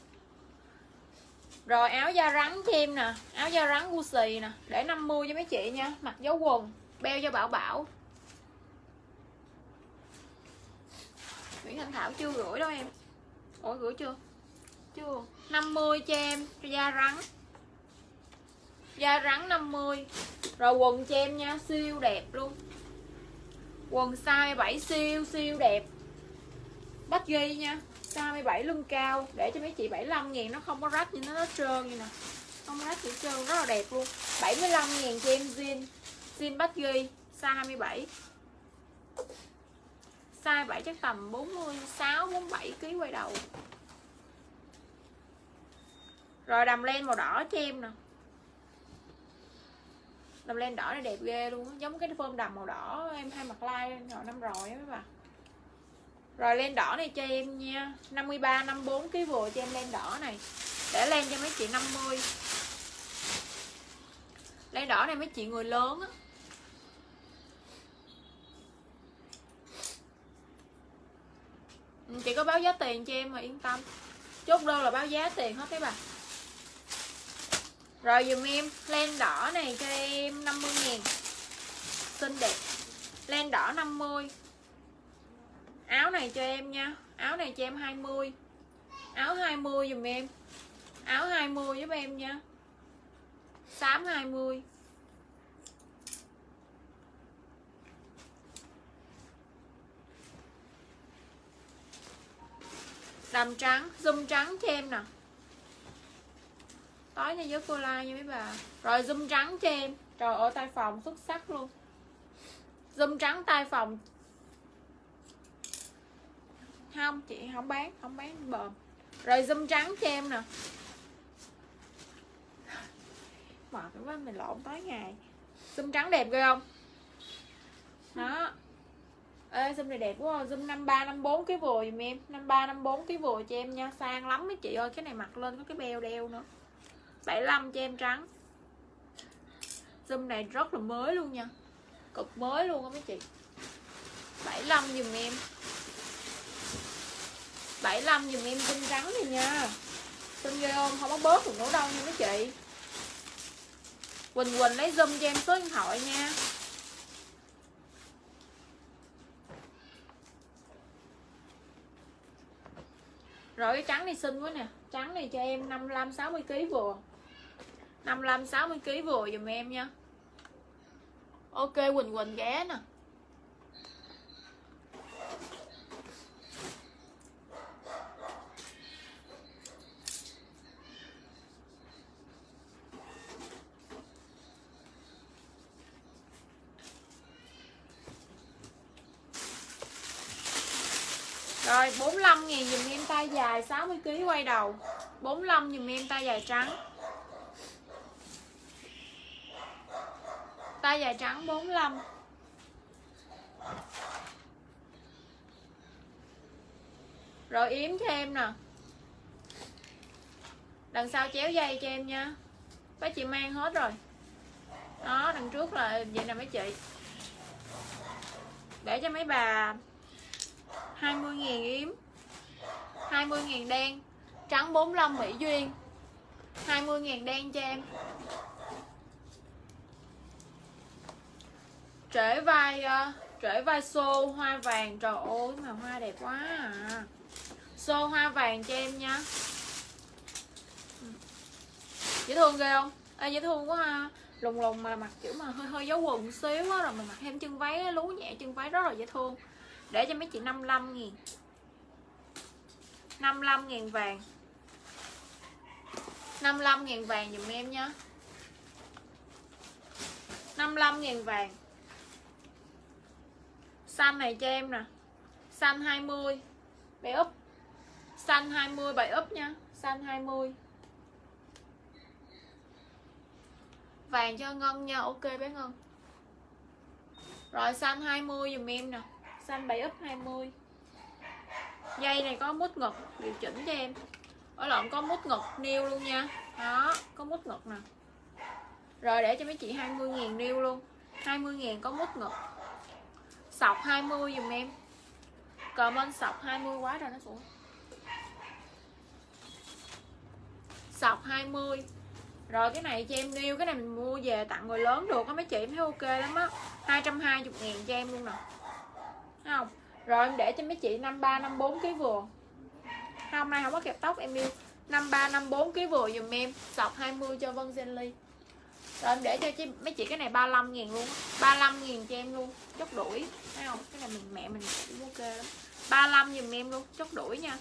Rồi áo da rắn cho em nè. Áo da rắn Gucci nè. Để năm mươi cho mấy chị nha. Mặc dấu quần. Beo cho Bảo Bảo. Nguyễn Thanh Thảo chưa gửi đâu em. Ủa gửi chưa? Chưa. năm mươi cho em. Cho da rắn. Da rắn năm mươi. Rồi quần cho em nha. Siêu đẹp luôn. Quần size bảy siêu siêu đẹp. Bắt ghi nha. Size hai mươi bảy lưng cao. Để cho mấy chị bảy mươi lăm ngàn. Nó không có rách nhưng nó nó trơn như nè. Không có rách chỉ trơn. Rất là đẹp luôn. bảy mươi lăm ngàn cho em jean. Jean bắt ghi. Size hai mươi bảy. Size bảy chắc tầm bốn mươi sáu, bốn mươi bảy ký quay đầu. Rồi đầm len màu đỏ cho em nè. Đầm len đỏ này đẹp ghê luôn. Giống cái phơm đầm màu đỏ em hay mặc like hồi năm rồi á mấy bà. Rồi len đỏ này cho em nha. năm mươi ba, năm mươi bốn ký vừa cho em len đỏ này. Để len cho mấy chị năm mươi. Len đỏ này mấy chị người lớn á. Chị có báo giá tiền cho em mà yên tâm. Chốt đơn là báo giá tiền hết đấy bà. Rồi dùm em len đỏ này cho em năm mươi ngàn. Xinh đẹp. Len đỏ năm mươi. Áo này cho em nha. Áo này cho em hai mươi. Áo hai mươi dùm em. Áo hai mươi giúp em nha. Xám hai mươi. Đầm trắng, zoom trắng cho em nè. Tối nay với cô like nha mấy bà. Rồi zoom trắng cho em. Trời ơi tay phòng xuất sắc luôn. Zoom trắng tay phòng. Không chị không bán, không bán bờm. Rồi zoom trắng cho em nè. Mệt quá mình lộn tối ngày. Zoom trắng đẹp ghê không? Đó. Ê zoom này đẹp quá à. Zoom năm mươi ba, năm mươi bốn cái vừa dùm em. năm mươi ba, năm mươi bốn cái vừa cho em nha. Sang lắm mấy chị ơi. Cái này mặc lên có cái beo đeo nữa. bảy mươi lăm cho em trắng. Zoom này rất là mới luôn nha. Cực mới luôn á mấy chị. bảy mươi lăm dùm em. bảy mươi lăm dùm em zoom trắng này nha. Zoom ghê không? Không có bớt được nữa đâu nha mấy chị. Quỳnh Quỳnh lấy zoom cho em số điện thoại nha. Rồi cái trắng này xinh quá nè. Trắng này cho em năm mươi lăm, sáu mươi ký vừa. năm mươi lăm, sáu mươi ký vừa dùm em nha. Ok Quỳnh Quỳnh ghé nè. Rồi bốn mươi lăm ngàn dùm em tay dài sáu mươi ký quay đầu. bốn mươi lăm dùm em tay dài trắng. Tay dài trắng bốn mươi lăm. Rồi yếm cho em nè. Đằng sau chéo dây cho em nha. Bác chị mang hết rồi. Đó đằng trước là vậy nè mấy chị. Để cho mấy bà hai mươi ngàn yếm. hai mươi ngàn đen. Trắng bốn mươi lăm Mỹ Duyên. hai mươi ngàn đen cho em. Trễ vai uh, Trễ vai xô hoa vàng. Trời ơi mà hoa đẹp quá à. Xô hoa vàng cho em nha. Dễ thương ghê không? Ê, dễ thương quá ha. Lùng lùng mà mặc kiểu mà hơi hơi dấu quần xíu á. Rồi mình mặc thêm chân váy lú nhẹ chân váy rất là dễ thương. Để cho mấy chị năm mươi lăm nghìn. năm mươi lăm nghìn vàng. năm mươi lăm nghìn vàng dùm em nha. năm mươi lăm nghìn vàng. Xanh này cho em nè. Xanh hai mươi. bảy úp. Xanh hai mươi bảy úp nha. Xanh hai mươi. Vàng cho Ngân nha. Ok bé Ngân. Rồi xanh hai mươi dùm em nè. Xanh bảy úp hai mươi. Dây này có mút ngực điều chỉnh cho em. Ở lộn có mút ngực nêu luôn nha. Đó, có mút ngực nè. Rồi để cho mấy chị hai mươi nghìn nêu luôn. hai mươi nghìn có mút ngực. Sọc hai mươi dùm em. Comment sọc hai mươi quá rồi nó xuống. Sọc hai mươi. Rồi cái này cho em nêu. Cái này mình mua về tặng người lớn được á mấy chị, em thấy ok lắm á. Hai trăm hai mươi ngàn cho em luôn nè. Thấy không? Rồi em để cho mấy chị năm ba năm bốn ký vừa. Hôm nay không có kẹp tóc em yêu. năm ba năm bốn ký vừa dùm em. Sọc hai mươi cho Vân Zenly. Rồi em để cho chị, mấy chị cái này ba mươi lăm ngàn luôn. ba mươi lăm ngàn cho em luôn. Chốt đuổi. Thấy không? Cái này mình mẹ mình cũng ok lắm. ba mươi lăm dùm em luôn. Chốt đuổi nha.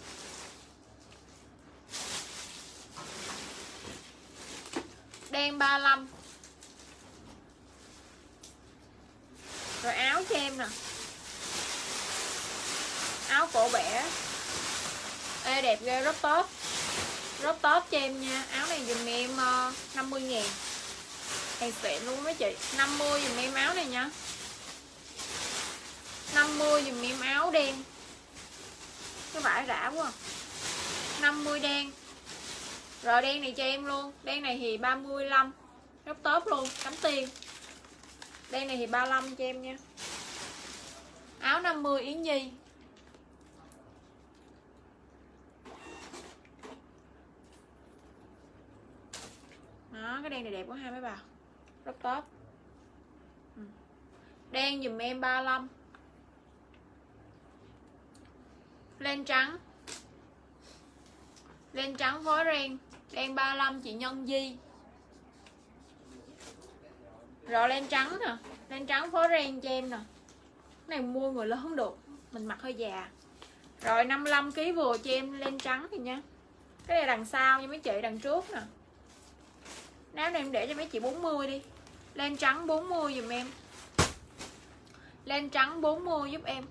Đen ba mươi lăm. Rồi áo cho em nè. Áo cổ bẻ. Ê đẹp ghê, crop top. Crop top cho em nha. Áo này dùm em uh, năm mươi ngàn. Hàng xịn luôn mấy chị. năm mươi dùm em áo này nha. năm mươi dùm em áo đen. Cái vải rã quá. năm mươi đen. Rồi đen này cho em luôn. Đen này thì ba mươi lăm. Crop top luôn, cắm tiền. Đen này thì ba mươi lăm cho em nha. Áo năm mươi Yến Nhi. Đó, cái đen này đẹp quá ha mấy bà. Crop top. Ừ. Đen dùm em ba mươi lăm. Len trắng. Len trắng phối ren. Đen ba mươi lăm chị Nhân Di. Rồi len trắng nè. Len trắng phối ren cho em nè. Cái này mua người lớn không được. Mình mặc hơi già. Rồi năm mươi lăm ký vừa cho em len trắng thì nha. Cái này đằng sau nha mấy chị, đằng trước nè. Áo này em để cho mấy chị bốn mươi đi. Len trắng bốn mươi dùm em. Len trắng bốn mươi giúp em.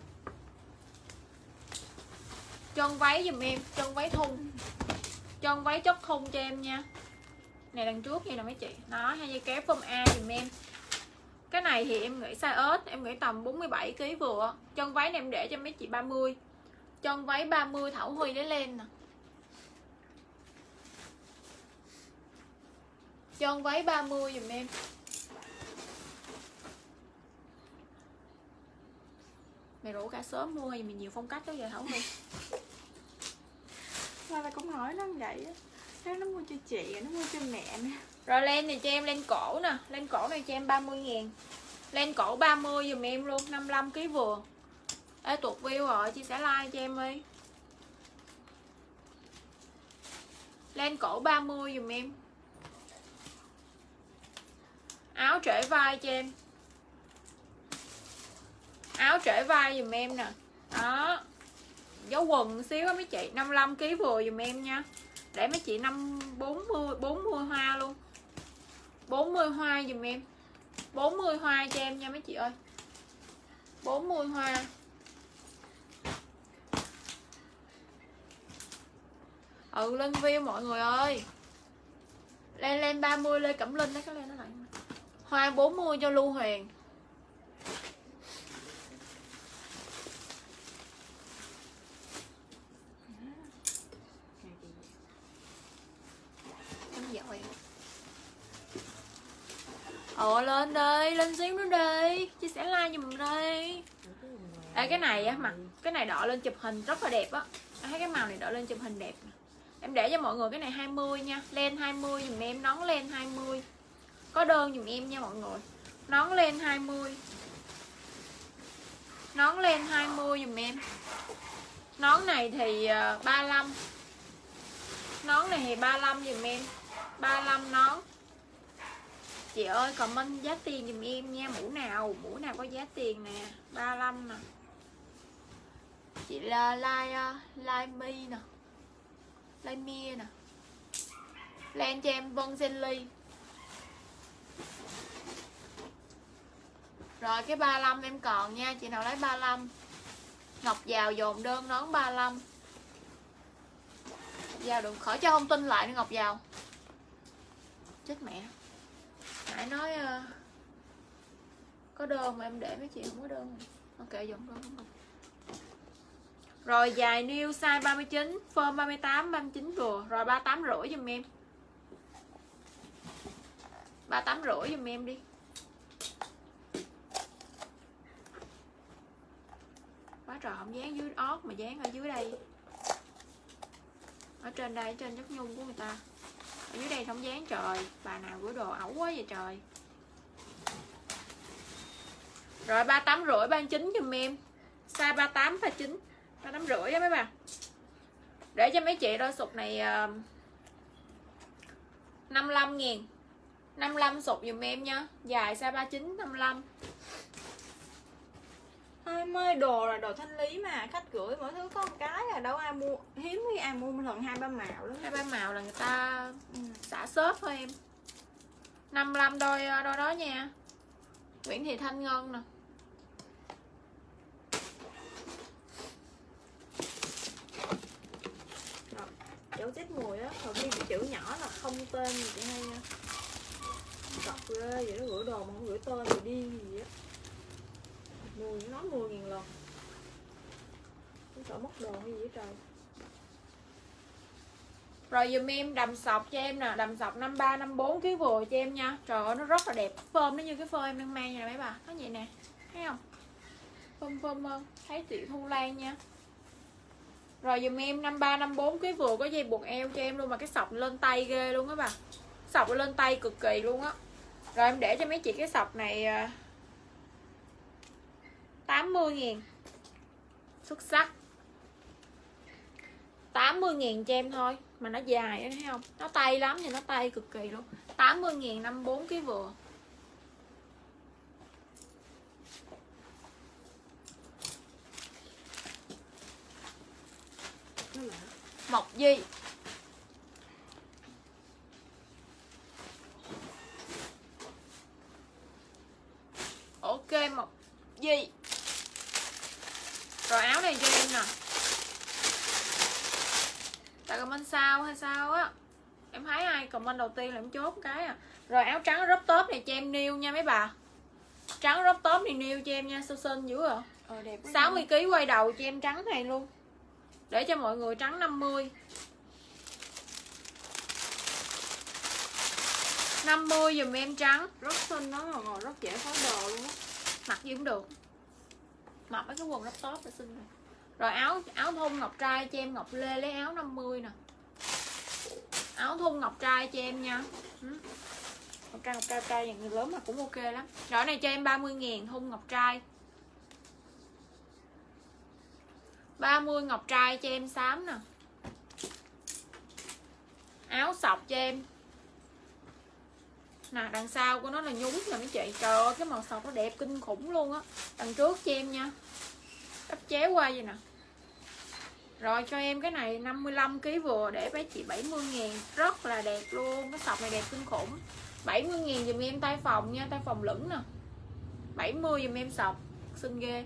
Chân váy dùm em. Chân váy thun. Chân váy chất thun cho em nha. Này đằng trước vậy nè mấy chị. Đó, hai dây kéo form A dùm em. Cái này thì em nghĩ size ếch. Em nghĩ tầm bốn mươi bảy ký vừa. Chân váy này em để cho mấy chị ba mươi. Chân váy ba mươi Thảo Huy để lên nè. Chân váy ba mươi dùm em. Mày rủ cả sớm mua thì mình nhiều phong cách đó vậy Thảo Huy. Mà là cũng hỏi nó vậy á. Thế nó mua cho chị, nó mua cho mẹ nè. Rồi len này cho em len cổ nè. Len cổ này cho em ba mươi ngàn. Len cổ ba mươi dùm em luôn. năm mươi lăm ký vừa. Ê tuột view rồi, chia sẻ like cho em đi. Len cổ ba mươi dùm em. Áo trễ vai cho em. Áo trễ vai dùm em nè. Đó. Dấu quần xíu á mấy chị. năm mươi lăm ký vừa dùm em nha. Để mấy chị năm bốn mươi bốn mươi hoa luôn. bốn mươi hoa dùm em. bốn mươi hoa cho em nha mấy chị ơi. bốn mươi hoa. Ừ lên view mọi người ơi. Lên lên ba mươi Lê Cẩm Linh đấy, cái lên nó lại. Hoa bốn mươi cho Lưu Huyền. Ồ lên đi, lên xíu nữa đi. Chia sẻ like giùm đi. Ê cái này á, mặt cái này đọ lên chụp hình rất là đẹp á. Thấy cái màu này đọ lên chụp hình đẹp. Em để cho mọi người cái này hai mươi nha. Len hai mươi dùm em, nón len hai mươi. Có đơn dùm em nha mọi người. Nón len hai mươi. Nón len hai mươi dùm em. Nón này thì ba mươi lăm. Nón này thì ba mươi lăm dùm em. ba mươi lăm nón. Chị ơi comment giá tiền dùm em nha. Mũ nào, mũ nào có giá tiền nè. ba mươi lăm nè. Chị là like like mi nè. Like mia nè. Len cho em Vân Jelly. Rồi cái ba mươi lăm em còn nha. Chị nào lấy ba mươi lăm. Ngọc Giàu dồn đơn nón ba mươi lăm. Giàu đừng khỏi cho thông tin lại nữa Ngọc Giàu. Chết mẹ. Nãy nói uh, có đơn mà em để mấy chị không có đơn. Ok dồn đơn không. Rồi dài new size ba mươi chín, form ba mươi tám, ba mươi chín vừa. Rồi ba mươi tám rưỡi giùm em. ba mươi tám rưỡi giùm em đi. Quá trời không dán dưới ót mà dán ở dưới đây. Ở trên đây, trên chất nhung của người ta. Ở dưới đây không dán trời. Bà nào gửi đồ ẩu quá vậy trời. Rồi ba mươi tám rưỡi, ba mươi chín giùm em. Size ba mươi tám, ba mươi chín, ba mươi tám rưỡi á mấy bà. Để cho mấy chị đôi sụp này uh, năm mươi lăm ngàn. năm mươi lăm sụp dùm em nha. Dài size ba mươi chín, năm mươi lăm. Hai mươi đồ là đồ thanh lý mà. Khách gửi mỗi thứ có một cái là đâu ai mua. Hiếm khi ai mua một lần hai ba màu lắm. Hai ba màu là người ta ừ, xả xốp thôi em. năm mươi lăm đôi đôi đó nha. Nguyễn Thị Thanh Ngân nè. Dấu chết mùi á, còn ghi cái chữ nhỏ là không tên gì chị hay nha. Cọc ghê vậy nó gửi đồ mà không gửi tên thì đi gì á. Mùi nó mùi nghìn lần. Không sợ mất đồ hay gì hết trời. Rồi dùm em đầm sọc cho em nè. Đầm sọc năm mươi ba, năm mươi bốn ký vừa cho em nha. Trời ơi nó rất là đẹp. Phơm nó như cái phơm em đang mang nha mấy bà. Nó vậy nè. Thấy không? Phơm phơm phơm. Thấy chị Thu Lan nha. Rồi dùm em năm mươi ba, năm mươi bốn ký vừa có dây buộc eo cho em luôn. Mà cái sọc lên tay ghê luôn á bà. Sọc lên tay cực kỳ luôn á. Rồi em để cho mấy chị cái sọc này tám mươi ngàn. Xuất sắc. tám mươi ngàn cho em thôi. Mà nó dài đó thấy không? Nó tay lắm thì nó tay cực kỳ luôn. tám mươi ngàn năm mươi bốn ký vừa. Mộc Di. Ok Mộc Di. Rồi áo này cho em nè. Tại comment sao hay sao á. Em thấy ai comment đầu tiên là em chốt cái à. Rồi áo trắng crop top này cho em new nha mấy bà. Trắng crop top này new cho em nha. Sơ xinh dữ à. Ờ đẹp quá. sáu mươi ký quay đầu cho em trắng này luôn. Để cho mọi người trắng năm mươi. năm mươi dùm em trắng. Rất xinh đó, ngồi rất dễ phối đồ luôn á. Mặc gì cũng được. Mặc mấy cái quần crop top là xinh rồi. Rồi áo áo thun ngọc trai cho em. Ngọc Lê lấy áo năm mươi nè. Áo thun ngọc trai cho em nha. Ngọc trai ngọc trai trai nhà người lớn mà cũng ok lắm. Rồi này cho em ba mươi ngàn thun ngọc trai. ba mươi ngọc trai cho em xám nè. Áo sọc cho em. Nè đằng sau của nó là nhúng nè mấy chị. Trời ơi cái màu sọc nó đẹp kinh khủng luôn á. Đằng trước cho em nha. Đắp chéo qua vậy nè. Rồi cho em cái này năm mươi lăm ký vừa. Để bé chị bảy mươi ngàn. Rất là đẹp luôn. Cái sọc này đẹp kinh khủng. bảy mươi ngàn dùm em tay phòng nha. Tay phòng lửng nè. bảy mươi dùm em sọc. Xinh ghê.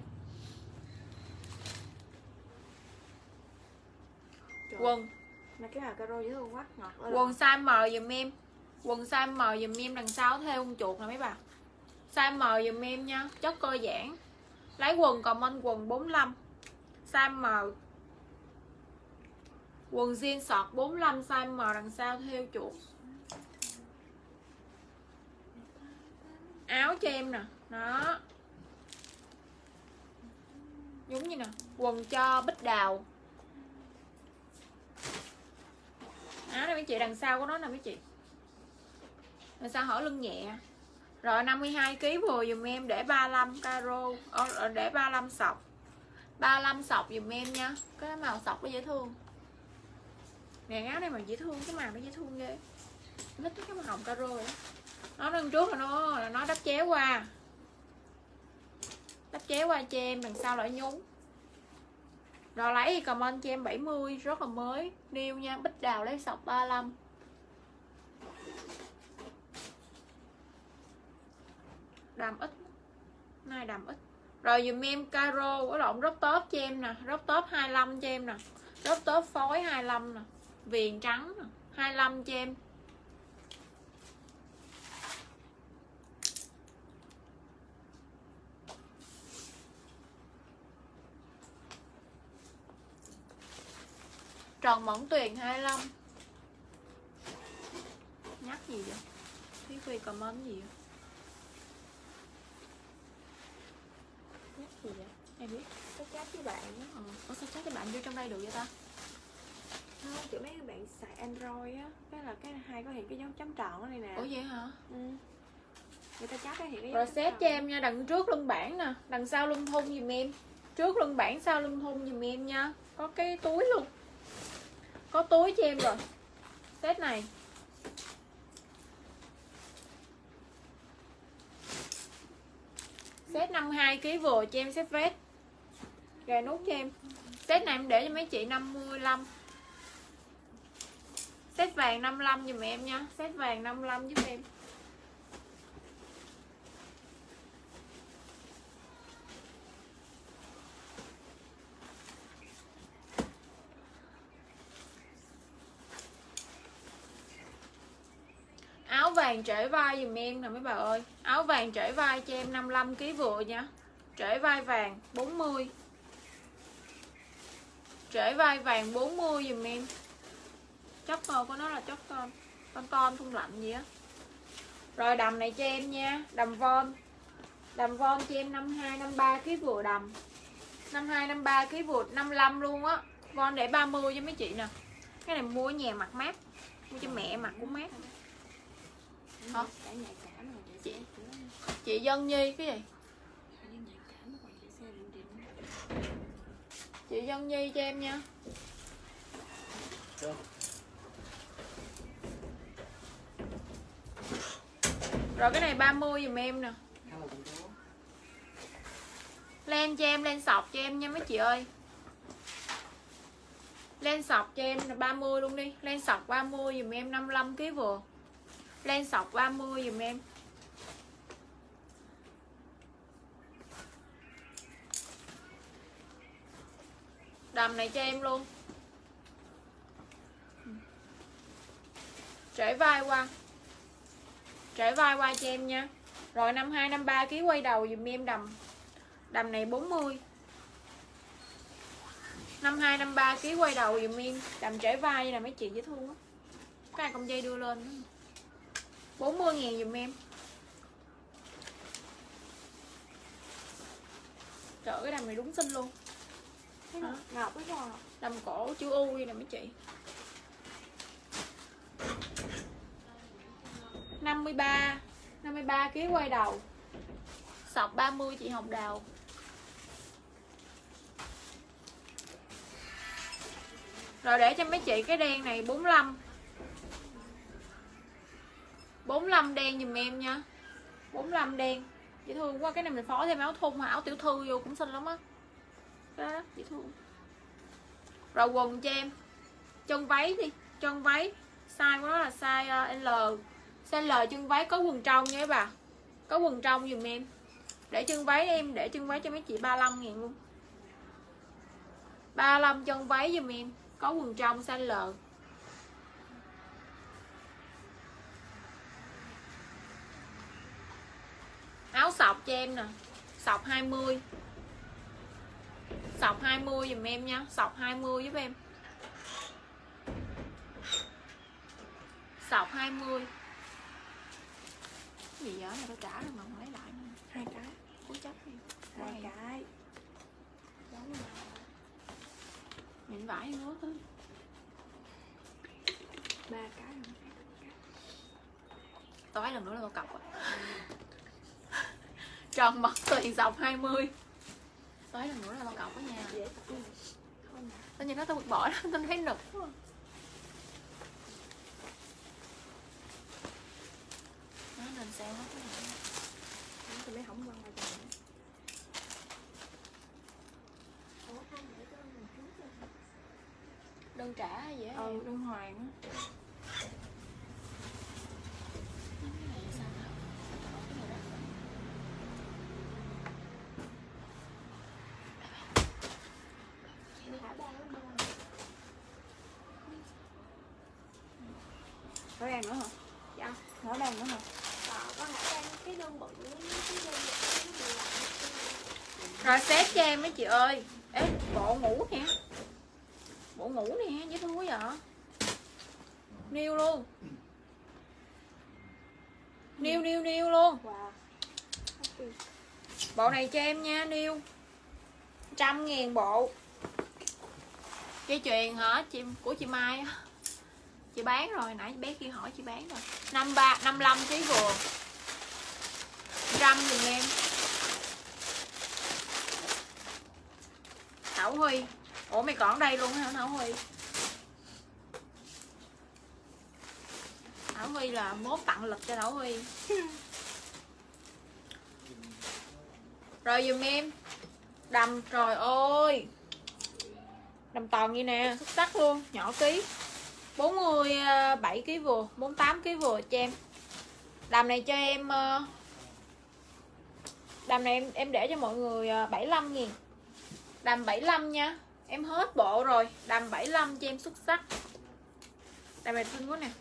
Trời. Quần. Mà cái hà caro dễ thương quá. Ngọt ơi. Quần size M dùm em. Quần size M dùm em đằng sau theo con chuột nè mấy bà. Size M dùm em nha. Chất cơ giãn. Lấy quần comment quần bốn mươi lăm. Size M. Quần jean sọt bốn mươi lăm. Size M đằng sau theo chuột. Áo cho em nè. Đó. Giống như nè. Quần cho Bích Đào. Áo này mấy chị đằng sau của nó nè mấy chị. Đằng sau hở lưng nhẹ. Rồi năm mươi hai ki lô gam vừa dùm em, để ba mươi lăm caro, để ba mươi lăm sọc. ba mươi lăm sọc dùm em nha. Cái màu sọc nó dễ thương. Nè áo này mà dễ thương, cái màu nó dễ thương ghê. Thích cái màu hồng caro vậy. Nó đằng trước là nó là nó đắp chéo qua. Đắp chéo qua cho em, đằng sau lại nhún. Rồi lấy thì comment cho em bảy mươi, rất là mới, new nha, bích đào lấy sọc ba mươi lăm. Đầm ít. Này đầm ít. Rồi dùm em caro ở lộn crop top cho em nè, crop top hai mươi lăm cho em nè. Crop top phối hai mươi lăm nè, viền trắng nè, hai mươi lăm cho em. Tròn Mẫn Tuyền hai mươi lăm. Nhắc gì vậy? Thúy Phi comment gì vậy? Nhắc gì vậy? Ai biết? Có chat với bạn á. Ờ, có sao chắc các bạn vô trong đây được vậy ta? Không, kiểu mấy các bạn xài Android á, cái là cái hai có hiện cái dấu chấm tròn ở đây nè. Ủa vậy hả? Ừ. Người ta chat có hiện cái Rồi dấu chấm set tròn. cho em nha, đằng trước lưng bản nè, đằng sau lưng thun dùm em. Trước lưng bản, sau lưng thun dùm em nha. Có cái túi luôn. Có túi cho em rồi. Set này. Set năm mươi hai ki lô gam vừa cho em set vest. Gài nút cho em. Set này em để cho mấy chị năm mươi lăm. Set vàng năm mươi lăm dùm em nha. Set vàng năm mươi lăm giúp em. Áo vàng trễ vai dùm em nè mấy bà ơi. Áo vàng trễ vai cho em năm mươi lăm ki lô gam vừa nha. Trễ vai vàng bốn mươi. Trễ vai vàng bốn mươi dùm em. Chất của nó là chất con con ton không lạnh gì á. Rồi đầm này cho em nha. Đầm von. Đầm von cho em năm mươi hai năm mươi ba ki lô gam vừa đầm. năm mươi hai năm mươi ba ki lô gam vừa năm mươi lăm luôn á. Von để ba mươi cho mấy chị nè. Cái này mua ở nhà mặc mát. Mua cho mẹ mặc cũng mát. Hả? Chị chị Dân Nhi cái gì? Chị Dân Nhi cho em nha. Rồi cái này ba mươi dùm em nè. Len cho em, len sọc cho em nha mấy chị ơi. Len sọc cho em là ba mươi luôn đi. Len sọc ba mươi dùm em năm mươi lăm ki lô gam vừa. Len sọc ba mươi dùm em. Đầm này cho em luôn. Trễ vai qua. Trễ vai qua cho em nha. Rồi năm mươi hai năm mươi ba ký quay đầu dùm em đầm. Đầm này bốn mươi. năm mươi hai năm mươi ba ký quay đầu dùm em. Đầm trễ vai là mấy chị dễ thương á. Cái này công dây đưa lên bốn mươi ngàn dùm em. Trời, cái đầm này đúng xinh luôn. Hả? Ngọc cái sao? Đầm cổ chữ U đi nè mấy chị. năm mươi ba năm mươi ba ký quay đầu. Sọc ba mươi chị Hồng Đào. Rồi để cho mấy chị cái đen này bốn mươi lăm. bốn mươi lăm đen dùm em nha. bốn mươi lăm đen. Dễ thương quá, cái này mình phối thêm áo thun hoặc áo tiểu thư vô cũng xinh lắm á. Đó, đó, dễ thương. Rồi quần cho em. Chân váy đi, chân váy. Size của nó là size L. Size L chân váy có quần trong nha các bà. Có quần trong dùm em. Để chân váy em, để chân váy cho mấy chị ba mươi lăm ngàn luôn. ba mươi lăm chân váy dùm em. Có quần trong size L. Áo sọc cho em nè. Sọc hai mươi. Sọc hai mươi dùm em nha. Sọc hai mươi giúp em. Sọc hai mươi. Cái gì vậy? Này tao trả rồi mà không lấy lại nữa. Hai cái. Cố chấp đi. Hai cái. Mịn vải ngứa thôi. Ba cái. Tối lần nữa là tao cọc rồi. Tròn mật tuyền dọc hai mươi. Tới lần nữa là bao cọc đó nha. Dễ Tự nhiên nó tao bỏ nó tao thấy nực quá. Nó nên sale hết cái này. tôi mới không quăng ra cho nữa. Đơn trả hay gì á? Ừ, đơn hoàng á. Cái này sao hả? Cái này đó. Có đang nữa hả? Dạ. Nó đang nữa hả? Có hả đang cái đơn bự với cái đơn bự nó bị lạnh. Rồi set cho em mấy chị ơi. Ê, bộ ngủ nè. Bộ ngủ nè, dễ thương quá vậy. Niêu luôn. Niêu niêu niêu luôn. Wow. Bộ này cho em nha, Niêu. Trăm ngàn bộ. Dây chuyền hả? Chị của chị Mai á. Chị bán rồi, nãy bé kia hỏi chị bán rồi. năm ba năm mươi lăm ký vừa. Trăm giùm em. Thảo Huy. Ủa mày còn ở đây luôn hả Thảo Huy? Thảo Huy là mốt tặng lịch cho Thảo Huy. Rồi giùm em. Đầm trời ơi. Đầm toàn như nè, xuất sắc luôn, nhỏ ký. bốn mươi bảy ký vừa, bốn mươi tám ký vừa cho em. Đầm này cho em đầm này em em để cho mọi người bảy mươi lăm nghìn. Đầm bảy mươi lăm nha. Em hết bộ rồi. Đầm bảy mươi lăm cho em xuất sắc. Đầm này xinh quá nè.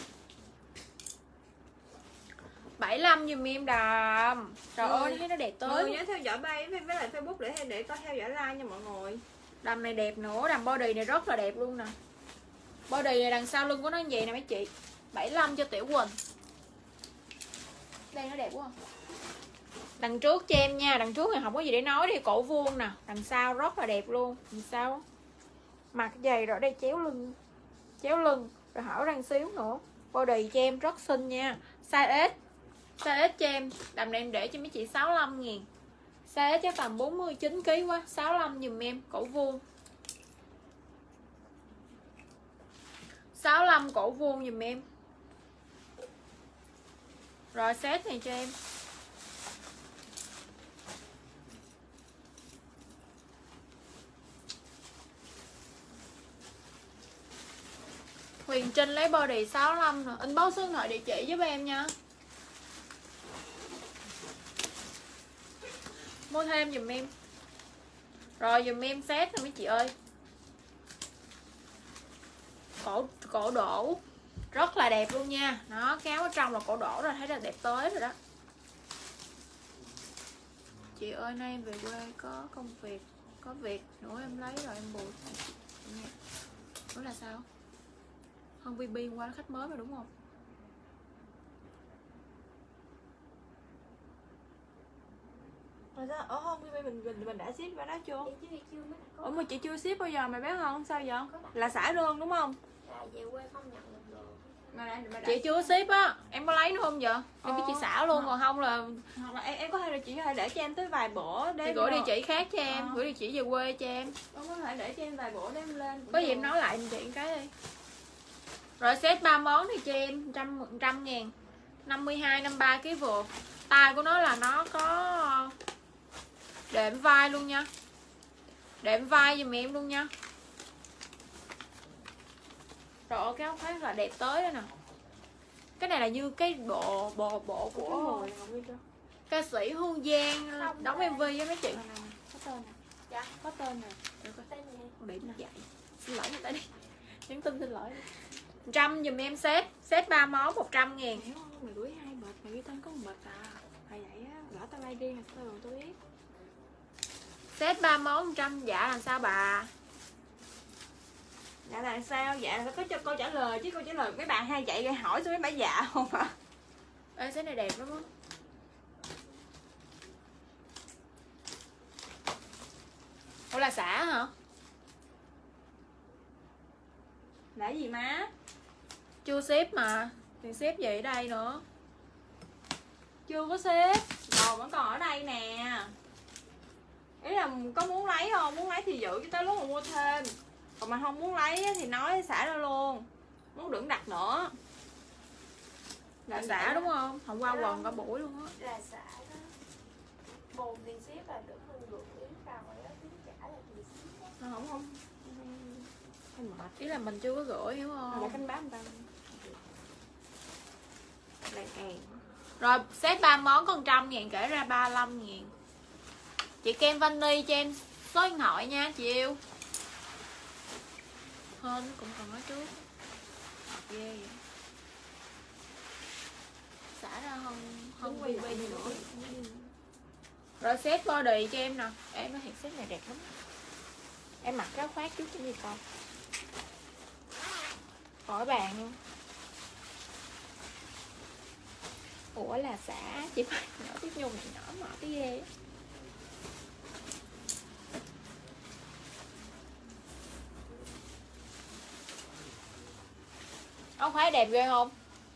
bảy mươi lăm giùm em đầm. Trời Ừ. ơi thấy nó đẹp Mọi tới. người nhớ theo dõi bay với lại Facebook để để có theo dõi like nha mọi người. Đầm này đẹp nữa, đầm body này rất là đẹp luôn nè. Body này đằng sau lưng của nó như vậy nè mấy chị. bảy mươi lăm cho Tiểu Quỳnh. Đây nó đẹp quá. Đằng trước cho em nha, đằng trước thì không có gì để nói đi, cổ vuông nè, đằng sau rất là đẹp luôn. Đằng sau mặc giày rồi đây chéo lưng. Chéo lưng rồi hở răng xíu nữa. Body cho em rất xinh nha. Size S. Size S cho em, đầm này em để cho mấy chị sáu mươi lăm nghìn. Size S chắc tầm bốn mươi chín ký quá, sáu mươi lăm giùm em, cổ vuông. sáu mươi lăm cổ vuông giùm em. Rồi set này cho em. Huyền Trinh lấy body sáu mươi lăm nè. Inbox số điện thoại địa chỉ giúp em nha. Mua thêm giùm em. Rồi giùm em set nè mấy chị ơi. Cổ cổ đổ rất là đẹp luôn nha. Nó cái áo ở trong là cổ đổ rồi, thấy là đẹp tới rồi đó. Chị ơi nay em về quê có công việc, có việc nữa em lấy rồi em bù nha. Nữa là sao? Hơn vê bê qua khách mới mà đúng không? Rồi sao? Ở hôm mình mình mình mình đã ship vào đó chưa? Chị chưa chưa mới có. Ủa mà chị chưa ship bao giờ mà bé hơn sao vậy? Là xả đơn đúng không? Tại về quê không nhận được đồ. Mà đã, mà đã... Chị chưa ship á, em có lấy nữa không vậy? Em biết Ờ. chị xả luôn, còn không là Hoặc là em, em có thể là chị có thể để cho em tới vài bữa để chị gửi địa chỉ khác cho em, Ờ. gửi địa chỉ về quê cho em. Em có thể để cho em vài bữa để em lên. Có gì em nói lại chị cái đi. Rồi set ba món thì cho em một trăm, một trăm ngàn. năm mươi hai, năm mươi ba ký vừa. Tay của nó là nó có đệm vai luôn nha. Đệm vai giùm em luôn nha. Rồi cái áo khoác là đẹp tới đó nè. Cái này là như cái bộ bộ bộ của Ngồi này không biết chưa? ca sĩ Hương Giang đóng em vê với mấy chị. Này, này, có tên nè. Dạ. Có tên nè. Được rồi. Tên gì? Để nó dạy. Xin lỗi người ta đi. Nhắn tin xin lỗi. một trăm giùm em set. Set ba món một trăm ngàn. Hiểu không? Mày gửi hai bịch, mày ghi tên có một bịch à. Phải vậy á, gõ tao i đê là sao rồi tôi biết. Set ba món một trăm dạ làm sao bà? Dạ là sao? Dạ là có cho câu trả lời chứ câu trả lời mấy bạn hay chạy hỏi tôi mấy bà dạ không hả? Ê set này đẹp lắm á. Ủa là xả hả? Là gì má? Chưa ship mà. Tiền ship gì ở đây nữa? Chưa có xếp. đồ vẫn còn ở đây nè. Ý là có muốn lấy không? Muốn lấy thì giữ cho tới lúc mà mua thêm. Còn mà không muốn lấy thì nói xả ra luôn. Muốn đừng đặt nữa. Là xả đúng không? Hôm qua quần cả buổi luôn á. Là xả đó. Bồn tiền ship là được hơn rưỡi. Còn rồi đó tính trả là tiền ship. Không không không. Không mệt. Ý là mình chưa có gửi hiểu không? Lại canh bán người ta. Lại càng. Rồi set ba món con trăm ngàn kể ra ba mươi lăm ngàn. Chị Kem Vani cho em số điện thoại nha chị yêu. Hên cũng còn nói trước. Thật ghê vậy. Xả ra không không quay quay lại gì nữa. nữa. Rồi set body cho em nè. Em nói thiệt set này đẹp lắm. Em mặc cái áo khoác chút cái gì coi. Khỏi bàn luôn. Ủa là xả chị phải nhỏ tiếp nhung này nhỏ mỏ cái ghê á. Áo khoác đẹp ghê không?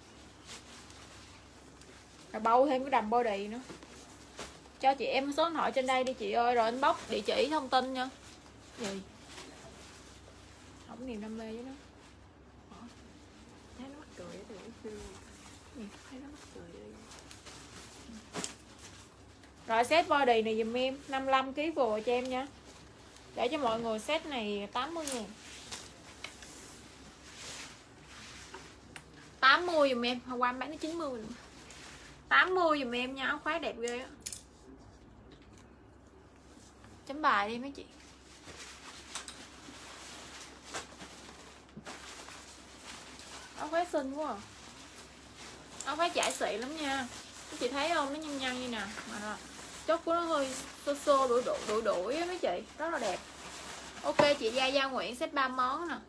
Rồi bâu thêm cái đầm body nữa. Cho chị em số điện thoại trên đây đi chị ơi. Rồi anh bóc địa chỉ thông tin nha. Gì? Không niềm đam mê với nó. Thấy nó mắc cười thì cũng chưa. Thấy nó mắc cười đi. Rồi set body này dùm em năm mươi lăm ký vừa cho em nha. Để cho mọi người set này tám mươi ngàn. tám mươi dùm em. Hôm qua em bán nó chín mươi luôn. tám mươi dùm em nha. Áo khoác đẹp ghê á. Chấm bài đi mấy chị. Áo khoác xinh quá à. Áo khoác chải xị lắm nha. Các chị thấy không? Nó nhăn nhăn như nè. Mà nó, chốt của nó hơi xô xô đuổi đuổi đuổi đuổi á mấy chị. Rất là đẹp. Ok chị Gia Gia Nguyễn xếp ba món nè.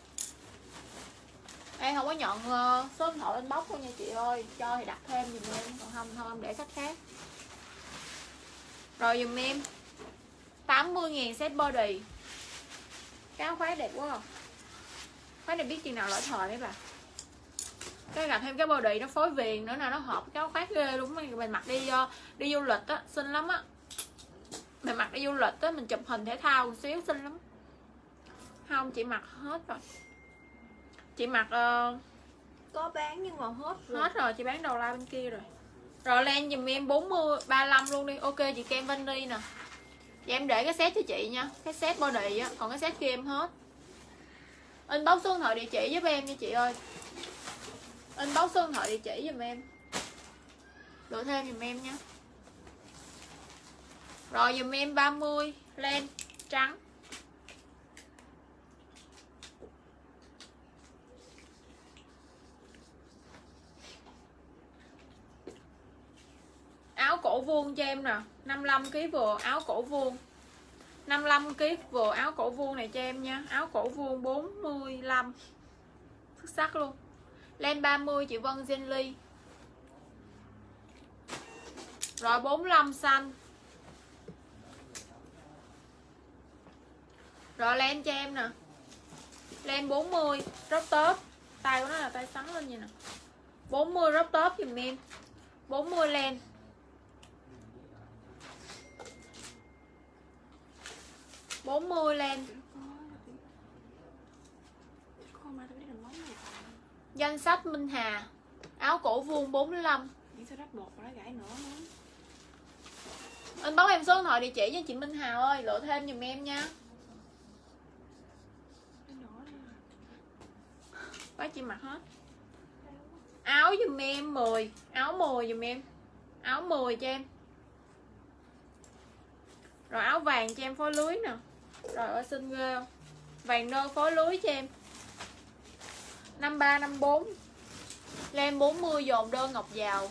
Em không có nhận uh, số điện thoại inbox luôn nha chị ơi. Cho thì đặt thêm dùm em. Còn không thôi em để cách khác. Rồi dùm em tám mươi ngàn set body. Cái áo khoác đẹp quá à. Khoác này biết chừng nào lỡ thời đấy bà. Cái gặp thêm cái body nó phối viền nữa nè. Nó hợp cái áo khoác ghê đúng không? Mình mặc đi uh, đi du lịch á. Xinh lắm á. Mình mặc đi du lịch á. Mình chụp hình thể thao một xíu xinh lắm. Không chị mặc hết rồi. Chị mặc uh, Có bán nhưng mà hết rồi. hết rồi. Chị bán đầu la bên kia rồi. Rồi lên dùm em bốn mươi ba mươi lăm luôn đi. Ok chị Kem Vani nè. Và em để cái set cho chị nha. Cái set body á. Còn cái set kia em hết. Inbox số điện thoại địa chỉ giúp em nha chị ơi. Inbox số điện thoại địa chỉ giùm em. Lựa thêm giùm em nha. Rồi dùm em ba mươi len trắng. Áo cổ vuông cho em nè. năm mươi lăm ký vừa áo cổ vuông. năm mươi lăm ký vừa áo cổ vuông này cho em nha. Áo cổ vuông bốn mươi lăm. Xuất sắc luôn. Len ba mươi chị Vân Zenly. Rồi bốn mươi lăm xanh. Rồi len cho em nè. Len bốn mươi crop top. Tay của nó là tay sắn lên vậy nè. bốn mươi crop top giùm em. bốn mươi len. bốn mươi len. Danh sách Minh Hà. Áo cổ vuông bốn mươi lăm. Những sao đắt bột và nó gãy nữa nữa. Anh báo em số điện thoại địa chỉ cho chị Minh Hà ơi. Lựa thêm giùm em nha. Bác chị mặc hết. Áo giùm em mười. Áo mười giùm em. Áo mười cho em. Rồi áo vàng cho em phối lưới nè. Rồi ơi xinh ghê không? Vàng nơ phối lưới cho em. năm ba năm bốn. Len bốn mươi dồn đơn ngọc vào.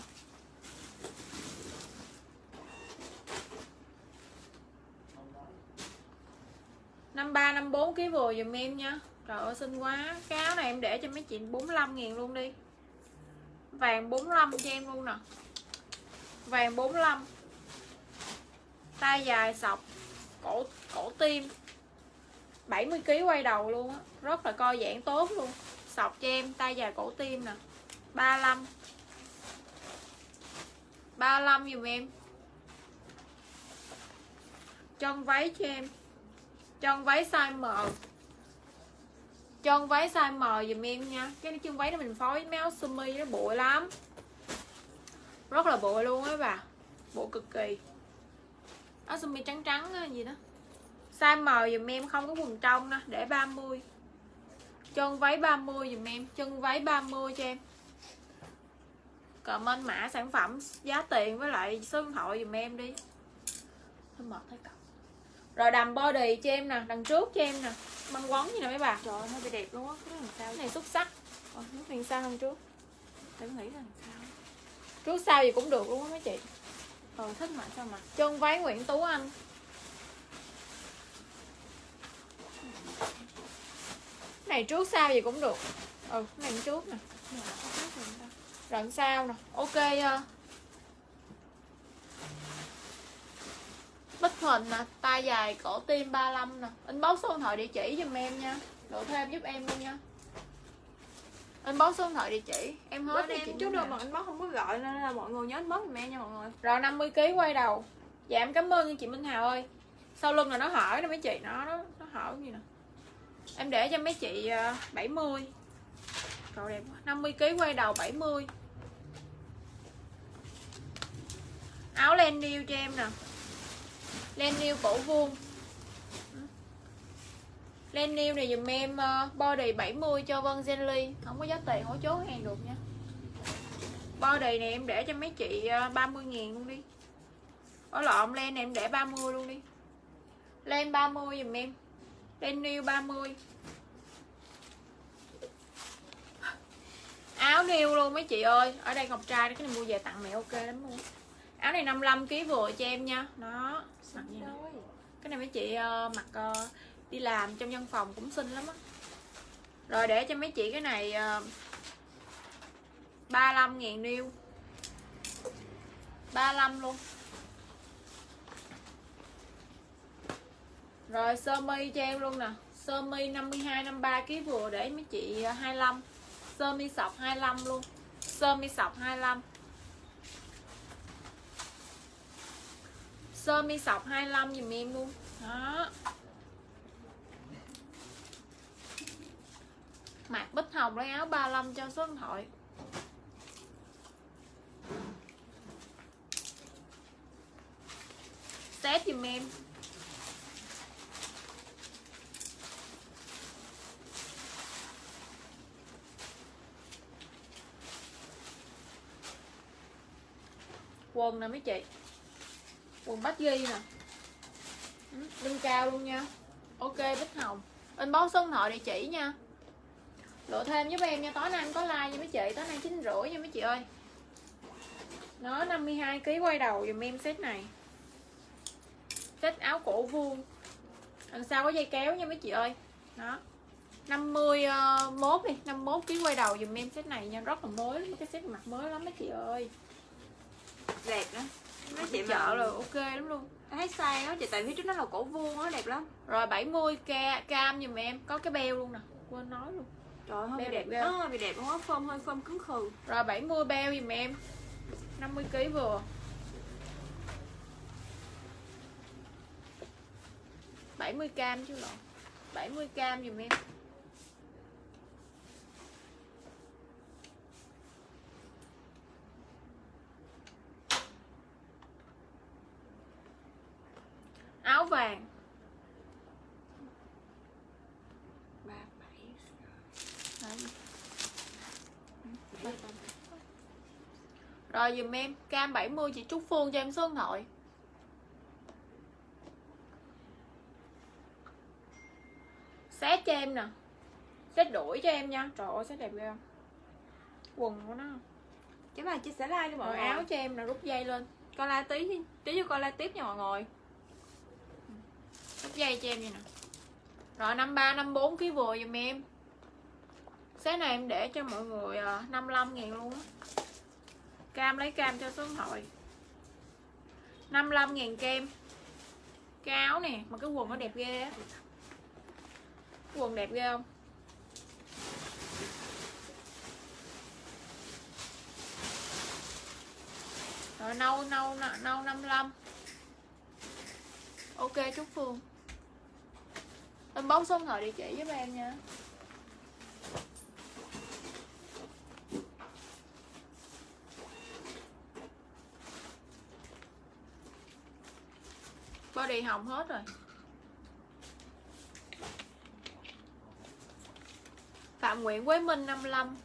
năm ba năm bốn ký vừa dùm em nha. Trời ơi xinh quá. Cái áo này em để cho mấy chị bốn mươi lăm ngàn luôn đi. Vàng bốn mươi lăm cho em luôn nè. Vàng bốn mươi lăm. Tay dài sọc. Cổ cổ tim. bảy mươi ký quay đầu luôn á. Rất là co giãn tốt luôn. Sọc cho em. Tay dài cổ tim nè. ba mươi lăm. ba mươi lăm dùm em. Chân váy cho em. Chân váy size M. Chân váy size M dùm em nha. Cái chân váy đó mình phối với mấy áo sơ mi nó bụi lắm. Rất là bụi luôn á bà. Bụi cực kỳ. Áo sơ mi trắng trắng á, gì đó. Size M dùm em, không có quần trong nè, để ba mươi. Chân váy ba mươi dùm em. Chân váy ba mươi cho em. Comment mã sản phẩm, giá tiền với lại số điện thoại dùm em đi. Thôi mệt thấy cậu. Rồi đầm body cho em nè, đằng trước cho em nè. Băng quấn như nè mấy bà. Trời ơi, hơi bị đẹp luôn á. Cái này sao? Cái này xuất sắc. Ờ, nó phiền sao hơn trước? Tao nghĩ là sao? Trước sau gì cũng được luôn á mấy chị. Ờ, thích mà sao mà. Chân váy Nguyễn Tú Anh. Cái này trước sau gì cũng được. Ừ, cái này trước nè. Rận sau nè. Ok. Uh, Bích hình nè, tay dài cổ tim ba mươi lăm nè. Inbox số điện thoại địa chỉ giùm em nha. Độ thêm giúp em luôn nha. Inbox số điện thoại địa chỉ. Em hết Bên chị em chút đâu mà inbox không có gọi nên là mọi người nhớ inbox giùm em nha mọi người. Rồi năm mươi ký quay đầu. Dạ em cảm ơn chị Minh Hào ơi. Sau lưng là nó hở nè mấy chị, nó nó, nó hở gì nè. Em để cho mấy chị uh, bảy mươi. Cậu đẹp quá. năm mươi ký quay đầu bảy mươi. Áo len niêu cho em nè. Len niêu cổ vuông. Len niêu này dùm em uh, body bảy mươi cho Vân Jenly. Không có giá tiền hỗ chốt hàng được nha. Body này em để cho mấy chị uh, ba mươi ngàn luôn đi. Ở lộn len này em để ba mươi luôn đi. Len ba mươi dùm em. Len niêu ba mươi. Áo niêu luôn mấy chị ơi. Ở đây ngọc trai, cái này mua về tặng mẹ ok lắm luôn. Áo này năm mươi lăm ký vừa cho em nha. Nó mặc gì nè. Cái này mấy chị uh, mặc uh, đi làm trong văn phòng cũng xinh lắm á. Rồi để cho mấy chị cái này uh, ba mươi lăm ngàn niêu. ba mươi lăm luôn. Rồi sơ mi cho em luôn nè. Sơ mi năm mươi hai năm mươi ba ký vừa để mấy chị uh, hai mươi lăm. Sơ mi sọc hai mươi lăm luôn. Sơ mi sọc hai mươi lăm. Sơ mi sọc hai mươi lăm dùm em luôn. Đó. Mạc Bích Hồng lấy áo ba mươi lăm cho số điện thoại. Set dùm em. Quần nè mấy chị. Quần bách ghi nè. Lưng cao luôn nha. Ok Bích Hồng. Inbox số điện thoại địa chỉ nha. Lựa thêm giúp em nha. Tối nay em có like nha mấy chị. Tối nay chín rưỡi nha mấy chị ơi. Nó năm mươi hai ký quay đầu dùm em set này. Set áo cổ vuông. Đằng sau có dây kéo nha mấy chị ơi. Đó. năm mươi mốt đi, năm mươi mốt ký quay đầu dùm em set này nha. Rất là mới. Cái set mặt mới lắm mấy chị ơi. Đẹp đó. Mấy chị chợ rồi ok lắm luôn. Thấy sai đó chị, tại phía trước nó là cổ vuông á, đẹp lắm. Rồi bảy mươi ca, cam dùm em. Có cái beo luôn nè. Quên nói luôn. Trời ơi, beo đẹp đẹp ghê. Bị đẹp luôn á, phơm hơi phơm cứng khừ. Rồi bảy mươi beo dùm em. năm mươi ký vừa. bảy mươi cam chứ lộn. bảy mươi cam dùm em. Áo vàng. ba bảy. Rồi dùm em cam bảy mươi chị Trúc Phương cho em số điện thoại. Set cho em nè. Set đuổi cho em nha. Trời ơi set đẹp ghê không? Quần của nó. Chứ mà chia sẻ like đi mọi Rồi người. áo cho em nè, rút dây lên. Coi like tí đi. Tí cho coi like tiếp nha mọi người. Rút dây cho em vậy nè. Rồi năm mươi ba, năm mươi bốn ký vừa dùm em. Set này em để cho mọi người năm mươi lăm ngàn luôn á. Cam lấy cam cho số điện thoại. năm mươi lăm ngàn kem. Cái áo nè, mà cái quần nó đẹp ghê á. Quần đẹp ghê không? Rồi nâu nâu nâu năm mươi lăm. Ok Trúc Phương. Inbox số điện thoại địa chỉ giúp em nha. Body hỏng hết rồi. Phạm Nguyễn Quế Minh năm mươi lăm.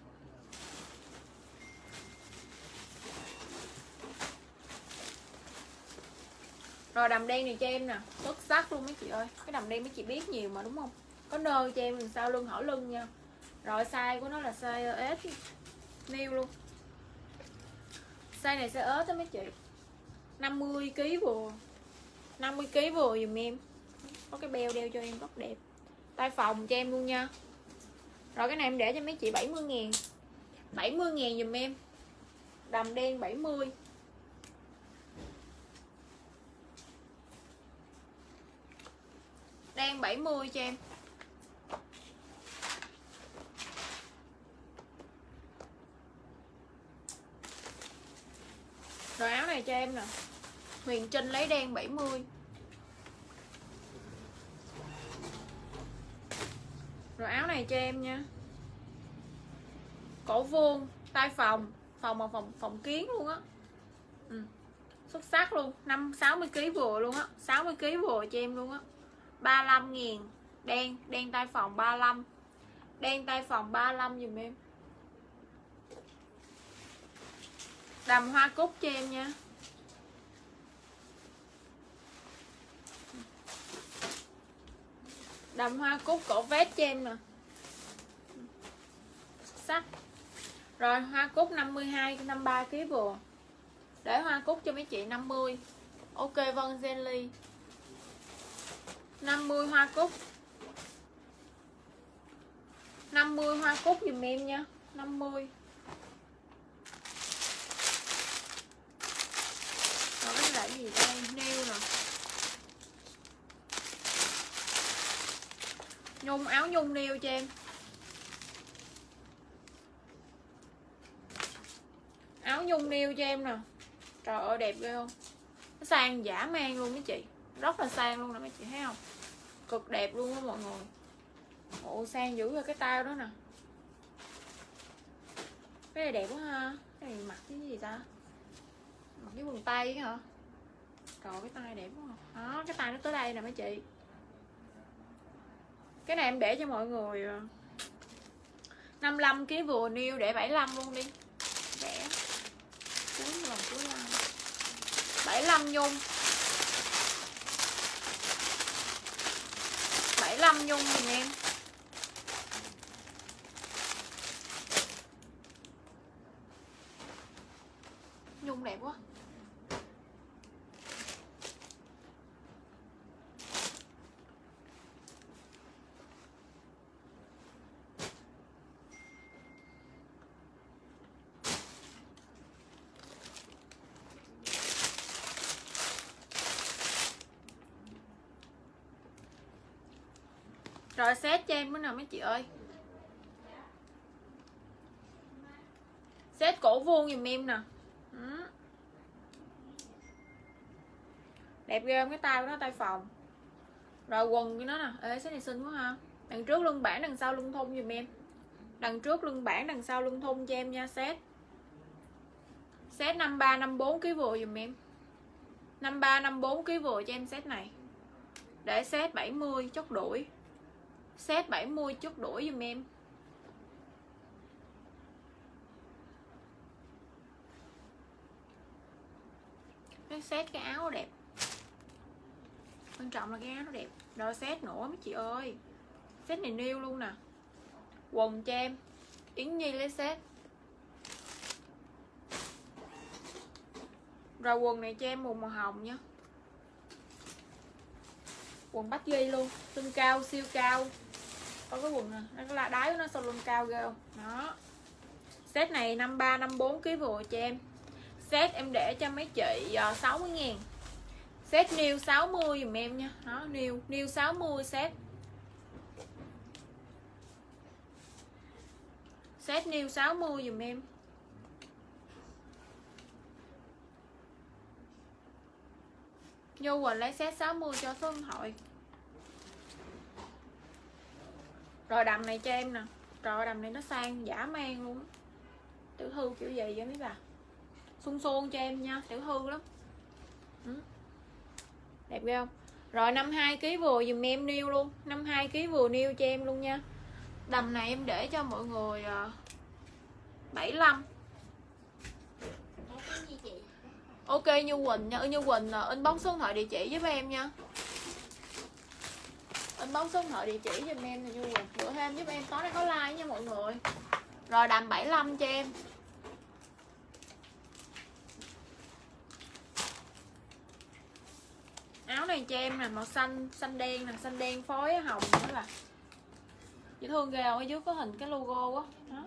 Rồi đầm đen này cho em nè, xuất sắc luôn mấy chị ơi. Cái đầm đen mấy chị biết nhiều mà đúng không? Có nơ cho em đằng sau lưng hở lưng nha. Rồi size của nó là size S new luôn. Size này size S đó mấy chị. năm mươi ki lô gam vừa. năm mươi ki lô gam vừa dùm em. Có cái beo đeo cho em rất đẹp. Tay phòng cho em luôn nha. Rồi cái này em để cho mấy chị bảy mươi ngàn. bảy mươi ngàn dùm em. Đầm đen bảy mươi. Đen bảy mươi cho em. Rồi áo này cho em nè. Huyền Trinh lấy đen bảy mươi. Rồi áo này cho em nha. Cổ vuông, tay phòng, phòng mà phòng phòng kiến luôn á. Ừ. Xuất sắc luôn, năm sáu mươi ki lô gam vừa luôn á, sáu mươi ki lô gam vừa cho em luôn á. ba mươi lăm ngàn. Đen, đen tay phòng ba mươi lăm. Đen tay phòng ba mươi lăm dùm em. Đầm hoa cúc cho em nha. Đầm hoa cúc cổ vest cho em nè. Sắc. Rồi hoa cúc năm mươi hai, năm mươi ba ki lô gam vừa. Để hoa cúc cho mấy chị năm mươi. Ok Vân Jelly. năm mươi hoa cúc. năm mươi hoa cúc dùm em nha. năm mươi. Rồi cái này là cái gì đây? Nail nè. Nhung, áo nhung nail cho em. Áo nhung nail cho em nè. Trời ơi đẹp ghê không? Nó sang dã man luôn mấy chị. Rất là sang luôn nè mấy chị thấy không? Cực đẹp luôn á mọi người. Ồ sang dữ rồi cái tay đó nè. Cái này đẹp quá ha. Cái này mặc cái gì ta? Mặc cái quần tây hả? Trời cái tay đẹp quá không? Đó cái tay nó tới đây nè mấy chị. Cái này em để cho mọi người năm mươi lăm ki lô gam vừa niêu để bảy mươi lăm luôn đi. Rẻ. Cuối lần cuối năm. bảy mươi lăm nhung. bảy mươi lăm nhung dùm em. Nhung đẹp quá. Rồi set cho em bữa nào mấy chị ơi. Set cổ vuông dùm em nè. Ừ. Đẹp ghê không? Cái tay của nó tay phòng. Rồi quần của nó nè. Ê set này xinh quá ha. Đằng trước lưng bản, đằng sau lưng thun dùm em. Đằng trước lưng bản, đằng sau lưng thun cho em nha set. Set năm mươi ba, năm mươi bốn ki lô gam vừa dùm em. năm mươi ba, năm mươi bốn ki lô gam vừa cho em set này. Để set bảy mươi chốt đuổi. Set bảy mươi chút đuổi dùm em. Cái set cái áo đẹp. Quan trọng là cái áo nó đẹp. Rồi set nữa mấy chị ơi. Set này new luôn nè. Quần cho em. Yến Nhi lấy set. Rồi quần này cho em màu màu hồng nha. Quần bắt ghi luôn. Lưng cao siêu cao. Có cái quần nè, nó là đáy của nó sau lưng cao ghê không? Đó. Set này năm mươi ba, năm mươi bốn ki lô gam vừa cho em. Set em để cho mấy chị uh, sáu mươi ngàn. Set new sáu mươi dùm em nha. Đó, new, new sáu mươi set. Set new sáu mươi dùm em. Như Quỳnh lấy set sáu mươi cho số điện thoại. Rồi đầm này cho em nè. Rồi đầm này nó sang dã man luôn. Tiểu thư kiểu gì vậy mấy bà? Xuân xuân cho em nha, tiểu thư lắm. Ừ. Đẹp ghê không? Rồi năm mươi hai ki lô gam vừa dùm em niêu luôn. năm mươi hai ki lô gam vừa niêu cho em luôn nha. Đầm này em để cho mọi người uh, bảy mươi lăm. Ok Như Quỳnh nha, Như Quỳnh inbox số điện thoại địa chỉ với em nha. Inbox số điện thoại địa chỉ giùm em là Như Quỳnh. Bữa thêm giúp em, tối nay có like nha mọi người. Rồi đầm bảy mươi lăm cho em. Áo này cho em là màu xanh, xanh đen nè, xanh đen phối hồng nữa là dễ thương ghê, ở dưới có hình cái logo á. Đó.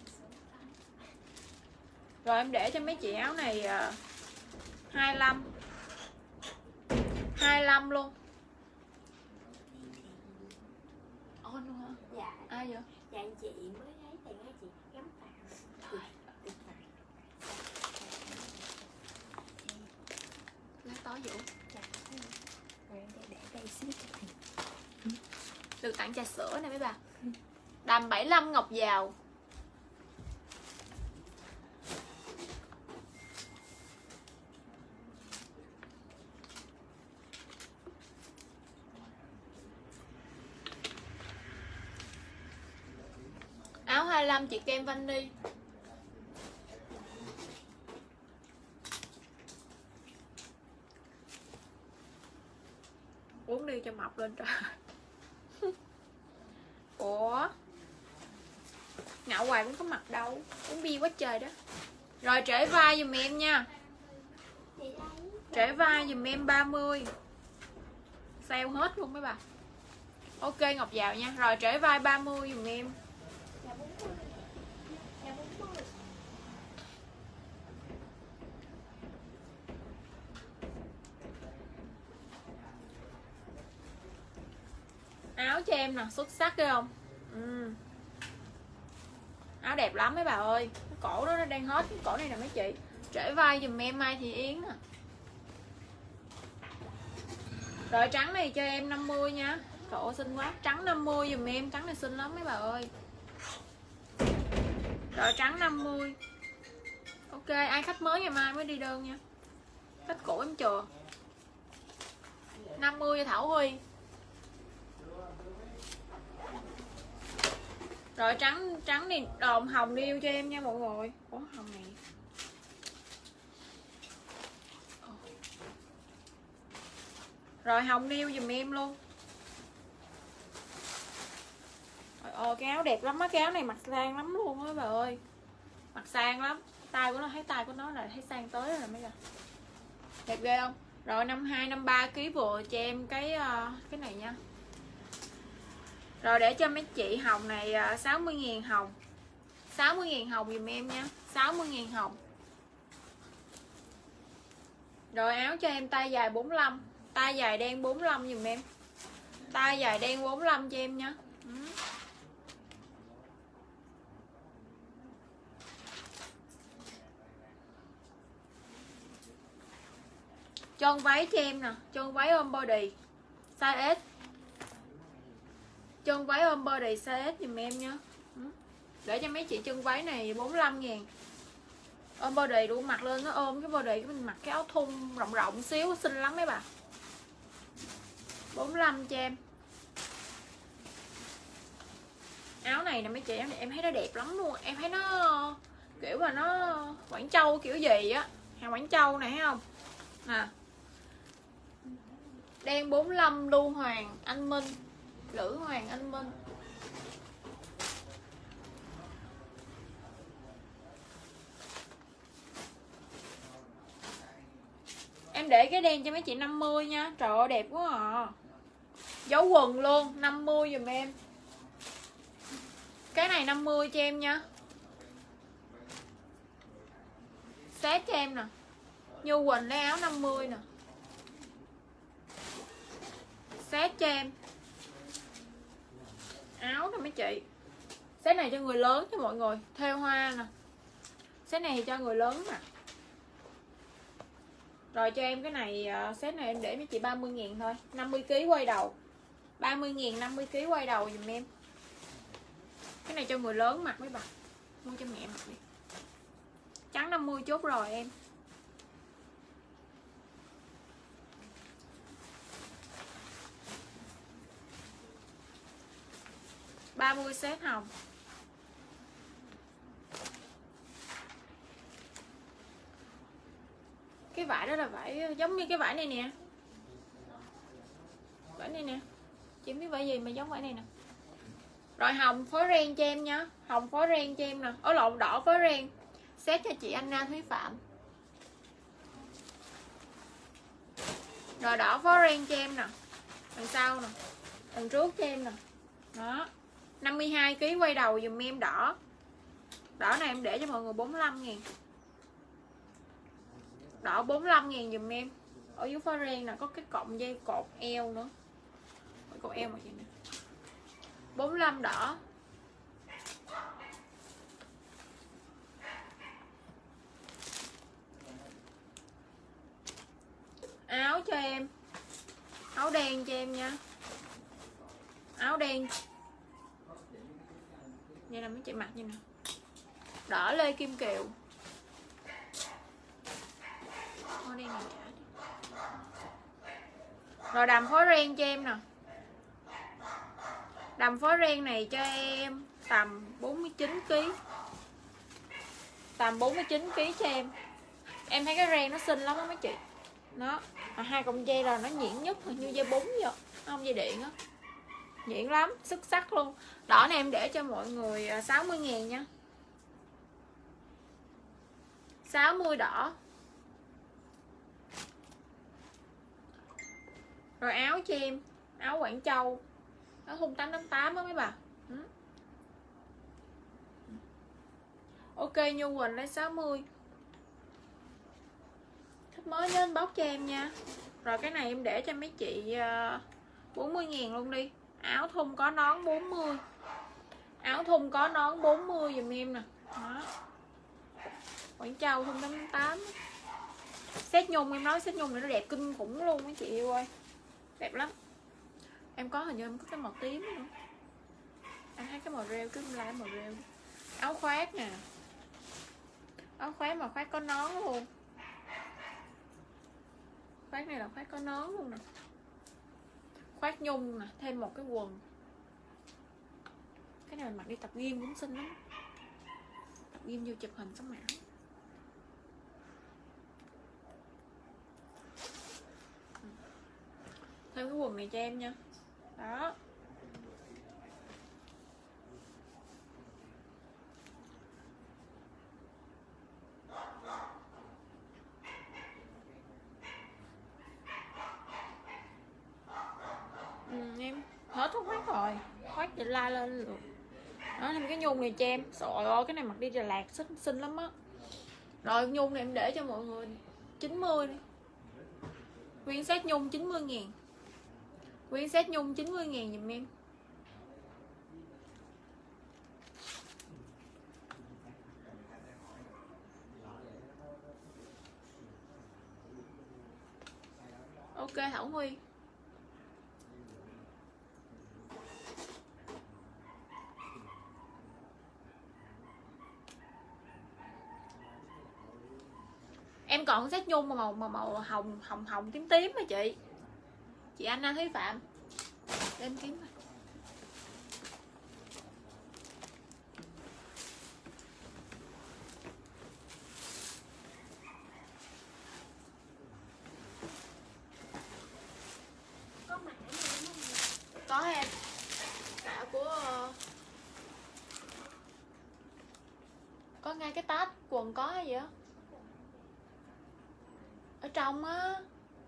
Rồi em để cho mấy chị áo này uh, hai mươi lăm. hai mươi lăm luôn. Ôi luôn hả? Dạ. Ai vậy? Dạ anh chị mới thấy tiền hai chị gắm vào. Lát tối Vũ. Dạ. Rồi em để đây xíu cho anh. Được tặng trà sữa nè mấy bà. Đầm bảy mươi lăm ngọc vào. Áo hai mươi lăm chị kem vani. Uống đi cho mập lên trời. Ủa ngạo hoài cũng có mặt đâu. Uống bia quá trời đó. Rồi trễ vai giùm em nha. Trễ vai giùm em ba mươi. Sale hết luôn mấy bà. Ok Ngọc vào nha. Rồi trễ vai ba mươi giùm em. Áo cho em nè, xuất sắc ghê không? Ừ. Áo đẹp lắm mấy bà ơi. Cái cổ đó nó đang hết. Cái cổ này nè mấy chị. Trễ vai giùm em Mai Thị Yến nè. Rồi trắng này cho em năm mươi nha. Trời ơi xinh quá. Trắng năm mươi giùm em. Trắng này xinh lắm mấy bà ơi. Rồi trắng năm mươi. Ok ai khách mới ngày mai mới đi đơn nha. Khách cũ em chờ. năm mươi cho Thảo Huy. Rồi trắng trắng này đồn hồng điêu cho em nha mọi người. Ủa hồng này. Rồi hồng điêu giùm em luôn. Trời ơi cái áo đẹp lắm á, cái áo này mặc sang lắm luôn á bà ơi. Mặc sang lắm. Tay của nó thấy tay của nó là thấy sang tới rồi mấy giờ. Đẹp ghê không? Rồi năm mươi hai năm mươi ba ki lô gam vừa cho em cái uh, cái này nha. Rồi để cho mấy chị hồng này uh, sáu mươi ngàn hồng. sáu mươi ngàn hồng giùm em nha. sáu mươi ngàn hồng. Rồi áo cho em tay dài bốn mươi lăm. Tay dài đen bốn mươi lăm giùm em. Tay dài đen bốn mươi lăm cho em nha. Ừ. Chân váy cho em nè. Chân váy ôm body size S. Chân váy ôm body size S giùm em nha. Ừ. Để cho mấy chị chân váy này bốn mươi lăm ngàn. Ôm body đủ mặc lên nó ôm cái body, cái mình mặc cái áo thun rộng rộng xíu xinh lắm mấy bà. bốn mươi lăm cho em. Áo này nè mấy chị, áo này em thấy nó đẹp lắm luôn. Em thấy nó kiểu là nó Quảng Châu kiểu gì á. Hàng Quảng Châu này thấy không? Nè. Đen bốn mươi lăm Lưu Hoàng Anh Minh. Lữ Hoàng Anh Minh. Em để cái đen cho mấy chị năm mươi nha. Trời ơi đẹp quá à. Dấu quần luôn, năm mươi giùm em. Cái này năm mươi cho em nha. Set cho em nè. Như Quỳnh lấy áo năm mươi nè. Set cho em. Áo nè mấy chị. Set này cho người lớn cho mọi người. Thêu hoa nè. Set này cho người lớn nè. Rồi cho em cái này, set này em để mấy chị ba mươi ngàn thôi, năm mươi ki lô gam quay đầu, ba mươi ngàn năm mươi ki lô gam quay đầu dùm em. Cái này cho người lớn mặc mấy bà, mua cho mẹ mặc đi. Trắng năm mươi chốt rồi em. ba mươi set hồng. Cái vải đó là vải giống như cái vải này nè. Vải này nè. Chị không biết vải gì mà giống vải này nè. Rồi hồng phối ren cho em nhá. Hồng phối ren cho em nè. Ở lộn đỏ phối ren. Set cho chị Anna Thúy Phạm. Rồi đỏ phối ren cho em nè. Đằng sau nè. Đằng trước cho em nè. Đó. năm mươi hai ki lô gam quay đầu dùm em đỏ. Đỏ này em để cho mọi người bốn mươi lăm ngàn. Đỏ bốn mươi lăm ngàn dùm em. Ở dưới phối ren nè có cái cọng dây cột eo nữa. Cột eo mà chị nè. bốn mươi lăm đỏ. Áo cho em. Áo đen cho em nha. Áo đen. Vậy là mấy chị mặc như nè. Đỏ Lê Kim Kiều. Áo đen này trả đi. Rồi đầm phối ren cho em nè. Đầm phối ren này cho em tầm bốn mươi chín ki lô gam. Tầm bốn mươi chín ki lô gam cho em. Em thấy cái ren nó xinh lắm á mấy chị. Nó à, hai cọng dây là nó nhuyễn nhất, hình như dây bốn vậy. Không, dây điện á. Nhuyễn lắm, xuất sắc luôn. Đỏ này em để cho mọi người sáu mươi ngàn nha. sáu mươi đỏ. Rồi áo cho em. Áo Quảng Châu. Áo thun tám tám tám á mấy bà. Ừ. Ok Nhu Quỳnh lấy sáu mươi. Thích mới nhớ inbox cho em nha. Rồi cái này em để cho mấy chị bốn mươi ngàn luôn đi. Áo thun có nón bốn mươi. Áo thun có nón bốn mươi dùm em nè. Đó. Quảng Châu thun tám tám tám. Set nhung em nói set nhung này nó đẹp kinh khủng luôn mấy chị yêu ơi. Đẹp lắm. Em có hình như em có cái màu tím nữa. Em thấy cái màu rêu cứ lá màu rêu. Áo khoác nè. Áo khoác mà khoác có nón luôn. Khoác này là khoác có nón luôn nè. Khoác nhung nè, thêm một cái quần. Cái này mình mặc đi tập gym cũng xinh lắm. Tập gym vô chụp hình sống ảo. Thêm cái quần này cho em nha. Đó. Ừ, em hết thuốc khoác rồi. Khoác thì la lên được. Đó, thêm cái nhung này cho em. Trời ơi, cái này mặc đi Đà Lạt xinh, xinh lắm á. Rồi nhung này em để cho mọi người chín mươi đi. Nguyên set nhung chín mươi ngàn. Nguyên set nhung chín mươi ngàn dùm em. Ok Thảo Huy. Em còn set nhung màu màu màu hồng hồng hồng tím tím mà chị. Chị Anna Thúy Phạm. Để em kiếm. Có mã này đúng không? Có em. Mã của có ngay cái tag quần có hay gì á. Ở trong á.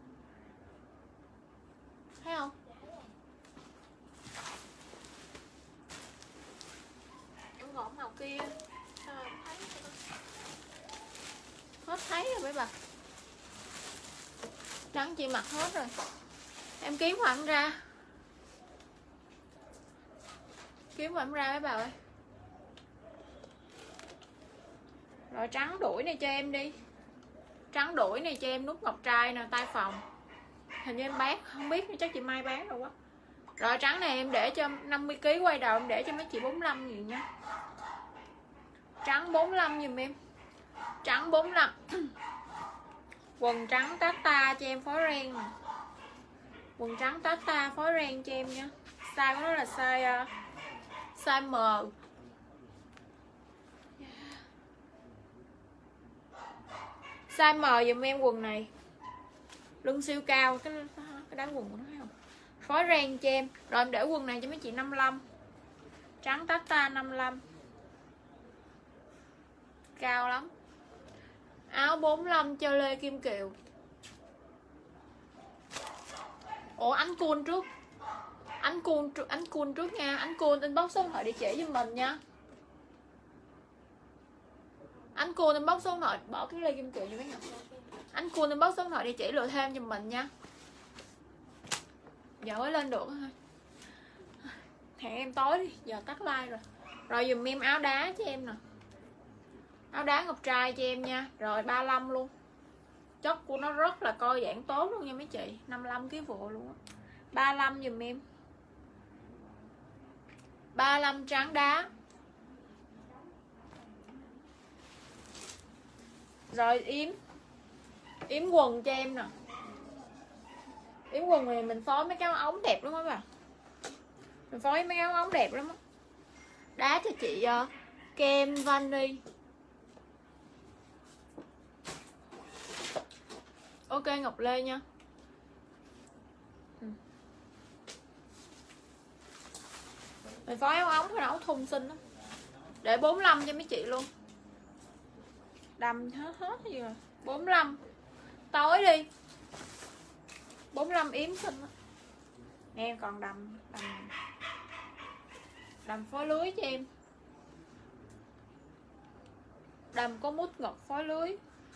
Thấy không? Em gõ màu kia. Sao em thấy? Hết thấy rồi mấy bà. Trắng chị mặc hết rồi. Em kiếm khoảng ra. Kiếm khoảng ra mấy bà ơi. Rồi trắng đuổi này cho em đi. Trắng đuổi này cho em nút ngọc trai nè, tay phòng. Hình như em bán, không biết, chắc chị Mai bán đâu quá. Rồi trắng này em để cho năm mươi ki lô gam quay đầu, em để cho mấy chị bốn mươi lăm gì nha. Trắng bốn mươi lăm giùm em. Trắng bốn mươi lăm. Quần trắng Tata cho em phối ren nè. Quần trắng Tata phối ren cho em nha. Size của nó là size uh, size M. Size M dùm em quần này. Lưng siêu cao, cái cái đáy quần của nó thấy không? Phối ren cho em. Rồi em để quần này cho mấy chị năm mươi lăm. Trắng Tata năm mươi lăm. Cao lắm. Áo bốn mươi lăm cho Lê Kim Kiều. Ủa anh Cool trước. Anh Cool anh Cool trước nha. Anh Cool inbox số điện thoại địa chỉ cho mình nha. Anh Cool inbox số điện thoại, bỏ cái Lê Kim Kiều cho mấy ngọc. Anh Cool inbox số điện thoại địa chỉ lựa thêm cho mình nha. Giờ mới lên được thôi. Hẹn em tối đi, giờ tắt like rồi. Rồi dùm em áo đá cho em nè. Áo đá ngọc trai cho em nha. Rồi ba mươi lăm luôn. Chất của nó rất là co giãn tốt luôn nha mấy chị. năm mươi lăm ký vụ luôn á. ba mươi lăm dùm em. ba mươi lăm trắng đá. Rồi yếm. Yếm quần cho em nè. Yếm quần này mình phối mấy cái áo ống đẹp lắm á bà. Mình phối mấy áo ống đẹp lắm á. Đá cho chị uh, kem vani. Ok Ngọc Lê nha. Ừ. Mình phối áo ống hay áo thun xinh lắm. Để bốn mươi lăm cho mấy chị luôn. Đầm hết hết gì rồi. bốn mươi lăm. Tối đi. bốn mươi lăm yếm xinh đó. Nè còn đầm đầm đầm phối lưới cho em. Đầm có mút ngọc phối lưới.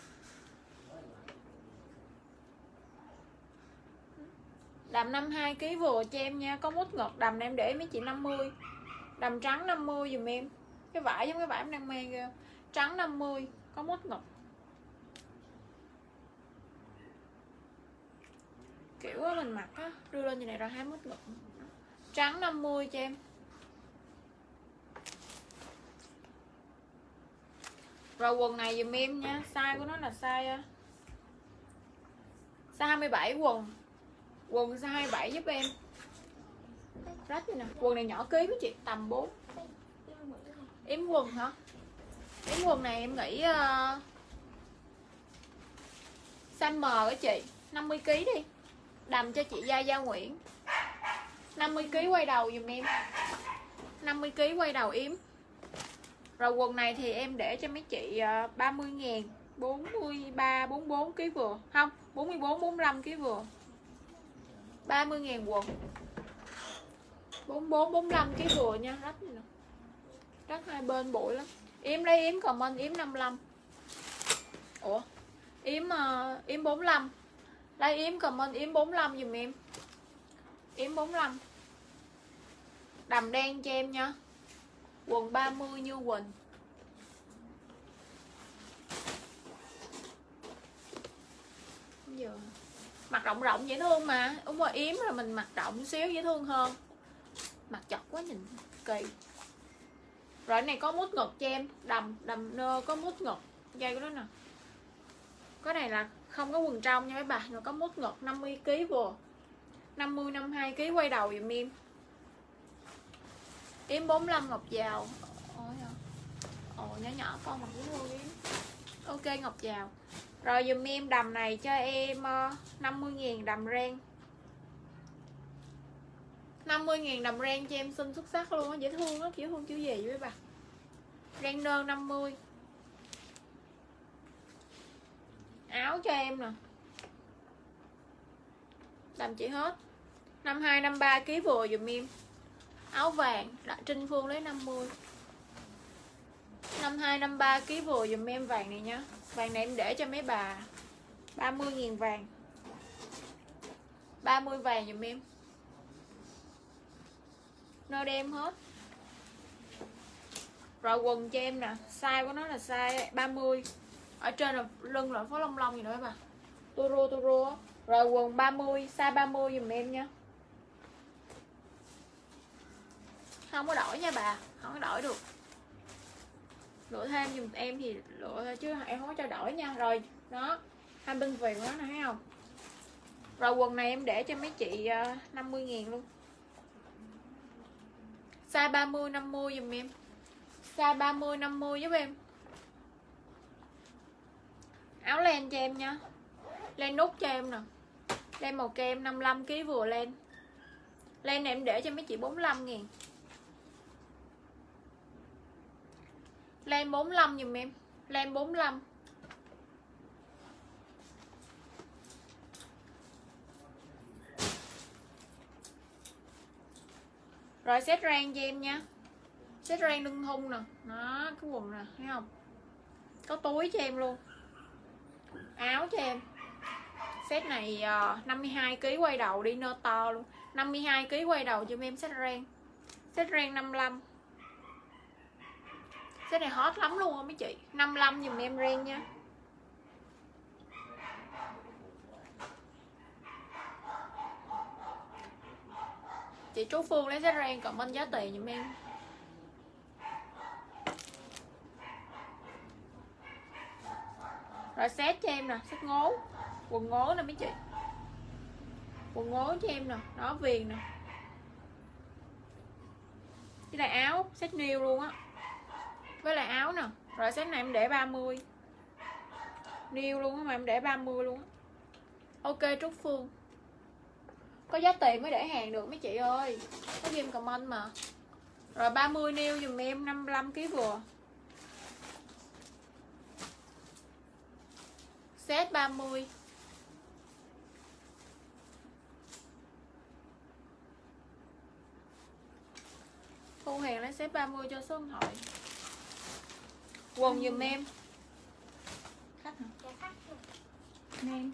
Đầm năm mươi hai ký vừa cho em nha. Có mút ngọc. Đầm này em để mấy chị năm mươi. Đầm trắng năm mươi dùm em. Cái vải giống cái vải em đang mang kìa. Trắng năm mươi. Có mút ngọc. Kiểu á mình mặc á, đưa lên như này rồi hai mút ngọc. Trắng năm mươi cho em. Rồi quần này dùm em nha. Size của nó là size Size hai mươi bảy quần. Quần size hai mươi bảy giúp em. Rách như nè. Quần này nhỏ ký với chị, tầm bốn. Yếm quần hả? Yếm quần này em nghĩ uh, size M á chị, năm mươi ký đi. Đầm cho chị Gia Gia Nguyễn. năm mươi ký quay đầu dùm em. năm mươi ký quay đầu yếm. Rồi quần này thì em để cho mấy chị uh, ba mươi ngàn, bốn mươi ba, bốn mươi bốn ký vừa. Không, bốn mươi bốn, bốn mươi lăm ký vừa. ba mươi ngàn quần. bốn mươi bốn, bốn mươi lăm ký vừa nha. Rách nè. Rách hai bên bụi lắm. Yếm đây yếm comment yếm năm mươi lăm. Ủa yếm uh, yếm bốn mươi lăm. Đây yếm comment yếm bốn mươi lăm dùm em. Yếm bốn mươi lăm. Đầm đen cho em nha. Quần ba mươi như Quỳnh. Giờ mặc rộng rộng dễ thương mà. Đúng rồi, yếm rồi mình mặc rộng xíu dễ thương hơn. Mặc chật quá nhìn kỳ. Rồi cái này có mút ngực cho em. Đầm đầm nơ có mút ngực. Dây của nó nè. Cái này là không có quần trong nha mấy bà. Rồi có mút ngực năm mươi ký vừa. năm mươi, năm mươi hai ký quay đầu dùm em. Yếm bốn mươi lăm ngọc vào. Ôi Ồ nhỏ nhỏ con mặc cũng luôn yếm. Ok ngọc vào. Rồi dùm em đầm này cho em năm mươi ngàn đầm ren. năm mươi ngàn đầm ren cho em xinh xuất sắc luôn á. Dễ thương á. Kiểu thương kiểu gì với bà. Ren nơ năm mươi. Áo cho em nè. Đầm chị hết. năm mươi hai, năm mươi ba ký vừa dùm em. Áo vàng Đại Trinh Phương lấy năm mươi. năm mươi hai, năm mươi ba ký vừa dùm em vàng này nhá. Vàng này em để cho mấy bà ba mươi ngàn vàng. ba mươi vàng dùm em. Nơ đem hết. Rồi quần cho em nè. Size của nó là size ba mươi. Ở trên là lưng là phó lông lông gì nữa bà. Turo Turo. Rồi quần ba mươi, size ba mươi dùm em nha. Không có đổi nha bà, không có đổi được. Lựa thêm dùm em thì lựa thôi chứ em không có cho đổi nha. Rồi đó, hai bên viền của nó nè, thấy không? Rồi quần này em để cho mấy chị năm mươi ngàn luôn. Size ba mươi, năm mươi dùm em. Size ba mươi, năm mươi giúp em. Áo len cho em nha. Len nút cho em nè. Len màu kem năm mươi lăm ki lô gam vừa len. Len này em để cho mấy chị bốn mươi lăm ngàn. Len bốn mươi lăm dùm em. Len bốn mươi lăm. Rồi set ren cho em nha. Set ren lưng thun nè. Đó, cái quần nè, thấy không? Có túi cho em luôn. Áo cho em. Set này uh, năm mươi hai ki lô gam quay đầu đi nơ to luôn. năm mươi hai ki lô gam quay đầu cho em set ren. Set ren năm mươi lăm. Set này hot lắm luôn không mấy chị. năm mươi lăm dùm em ren nha. Chị Trú Phương lấy set ren comment giá tiền dùm em. Rồi set cho em nè, set ngố. Quần ngố nè mấy chị. Quần ngố cho em nè, đó viền nè. Cái này áo, set new luôn á. Với lại áo nè. Rồi set này em để ba mươi. New luôn á mà em để ba mươi luôn á. Ok Trúc Phương. Có giá tiền mới để hàng được mấy chị ơi. Có game comment mà. Rồi ba mươi new dùm em năm mươi lăm ki lô gam vừa. Set ba mươi. Thu hàng lấy set ba mươi cho số điện thoại. Quần dùm em. Khách hả? Dạ khách luôn. Nên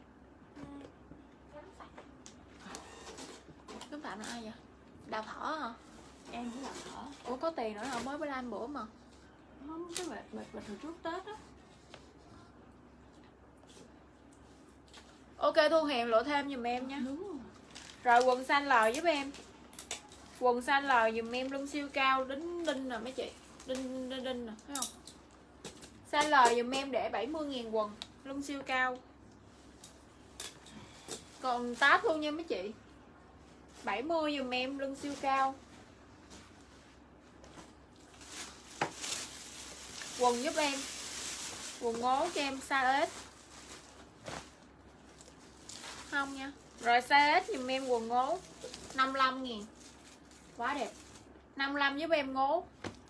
Đúng Phạm là ai vậy? Đào Thỏ hả? em chỉ làm thở. Ủa có tiền nữa hả? Mới bữa làm bữa mà. Không, cái bệt bệt bệt hồi trước Tết á. Ok Thu Hiền lựa thêm dùm em nha. Đúng rồi. Rồi quần xanh lời giúp em. Quần xanh lời dùm em lưng siêu cao đính đinh nè mấy chị. Đinh đinh đinh nè, thấy không? Xanh lời dùm em để bảy mươi ngàn quần. Lưng siêu cao. Còn táp luôn nha mấy chị. bảy mươi dùm em lưng siêu cao. Quần giúp em. Quần ngố cho em size S. Không nha. Rồi size S dùm em quần ngố năm mươi lăm ngàn. Quá đẹp. năm mươi lăm giúp em ngố.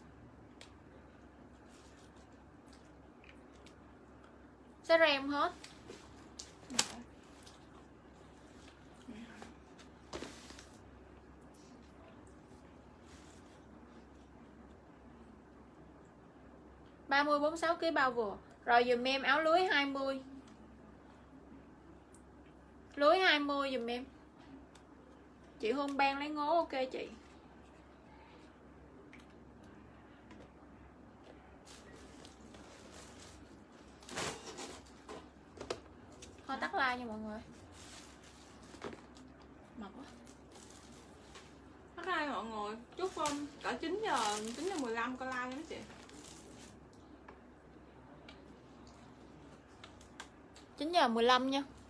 Sẽ ra em hết. ba mươi bốn mươi sáu ki lô gam bao vừa. Rồi dùm em áo lưới hai mươi. Lưới hai mươi dùm em. Chị Hương Ban lấy ngố ok chị. Thôi tắt like nha mọi người. Mập quá. Tắt like mọi người. Chúc um, cỡ chín giờ, chín giờ mười lăm coi like nha chị. chín giờ mười lăm nha.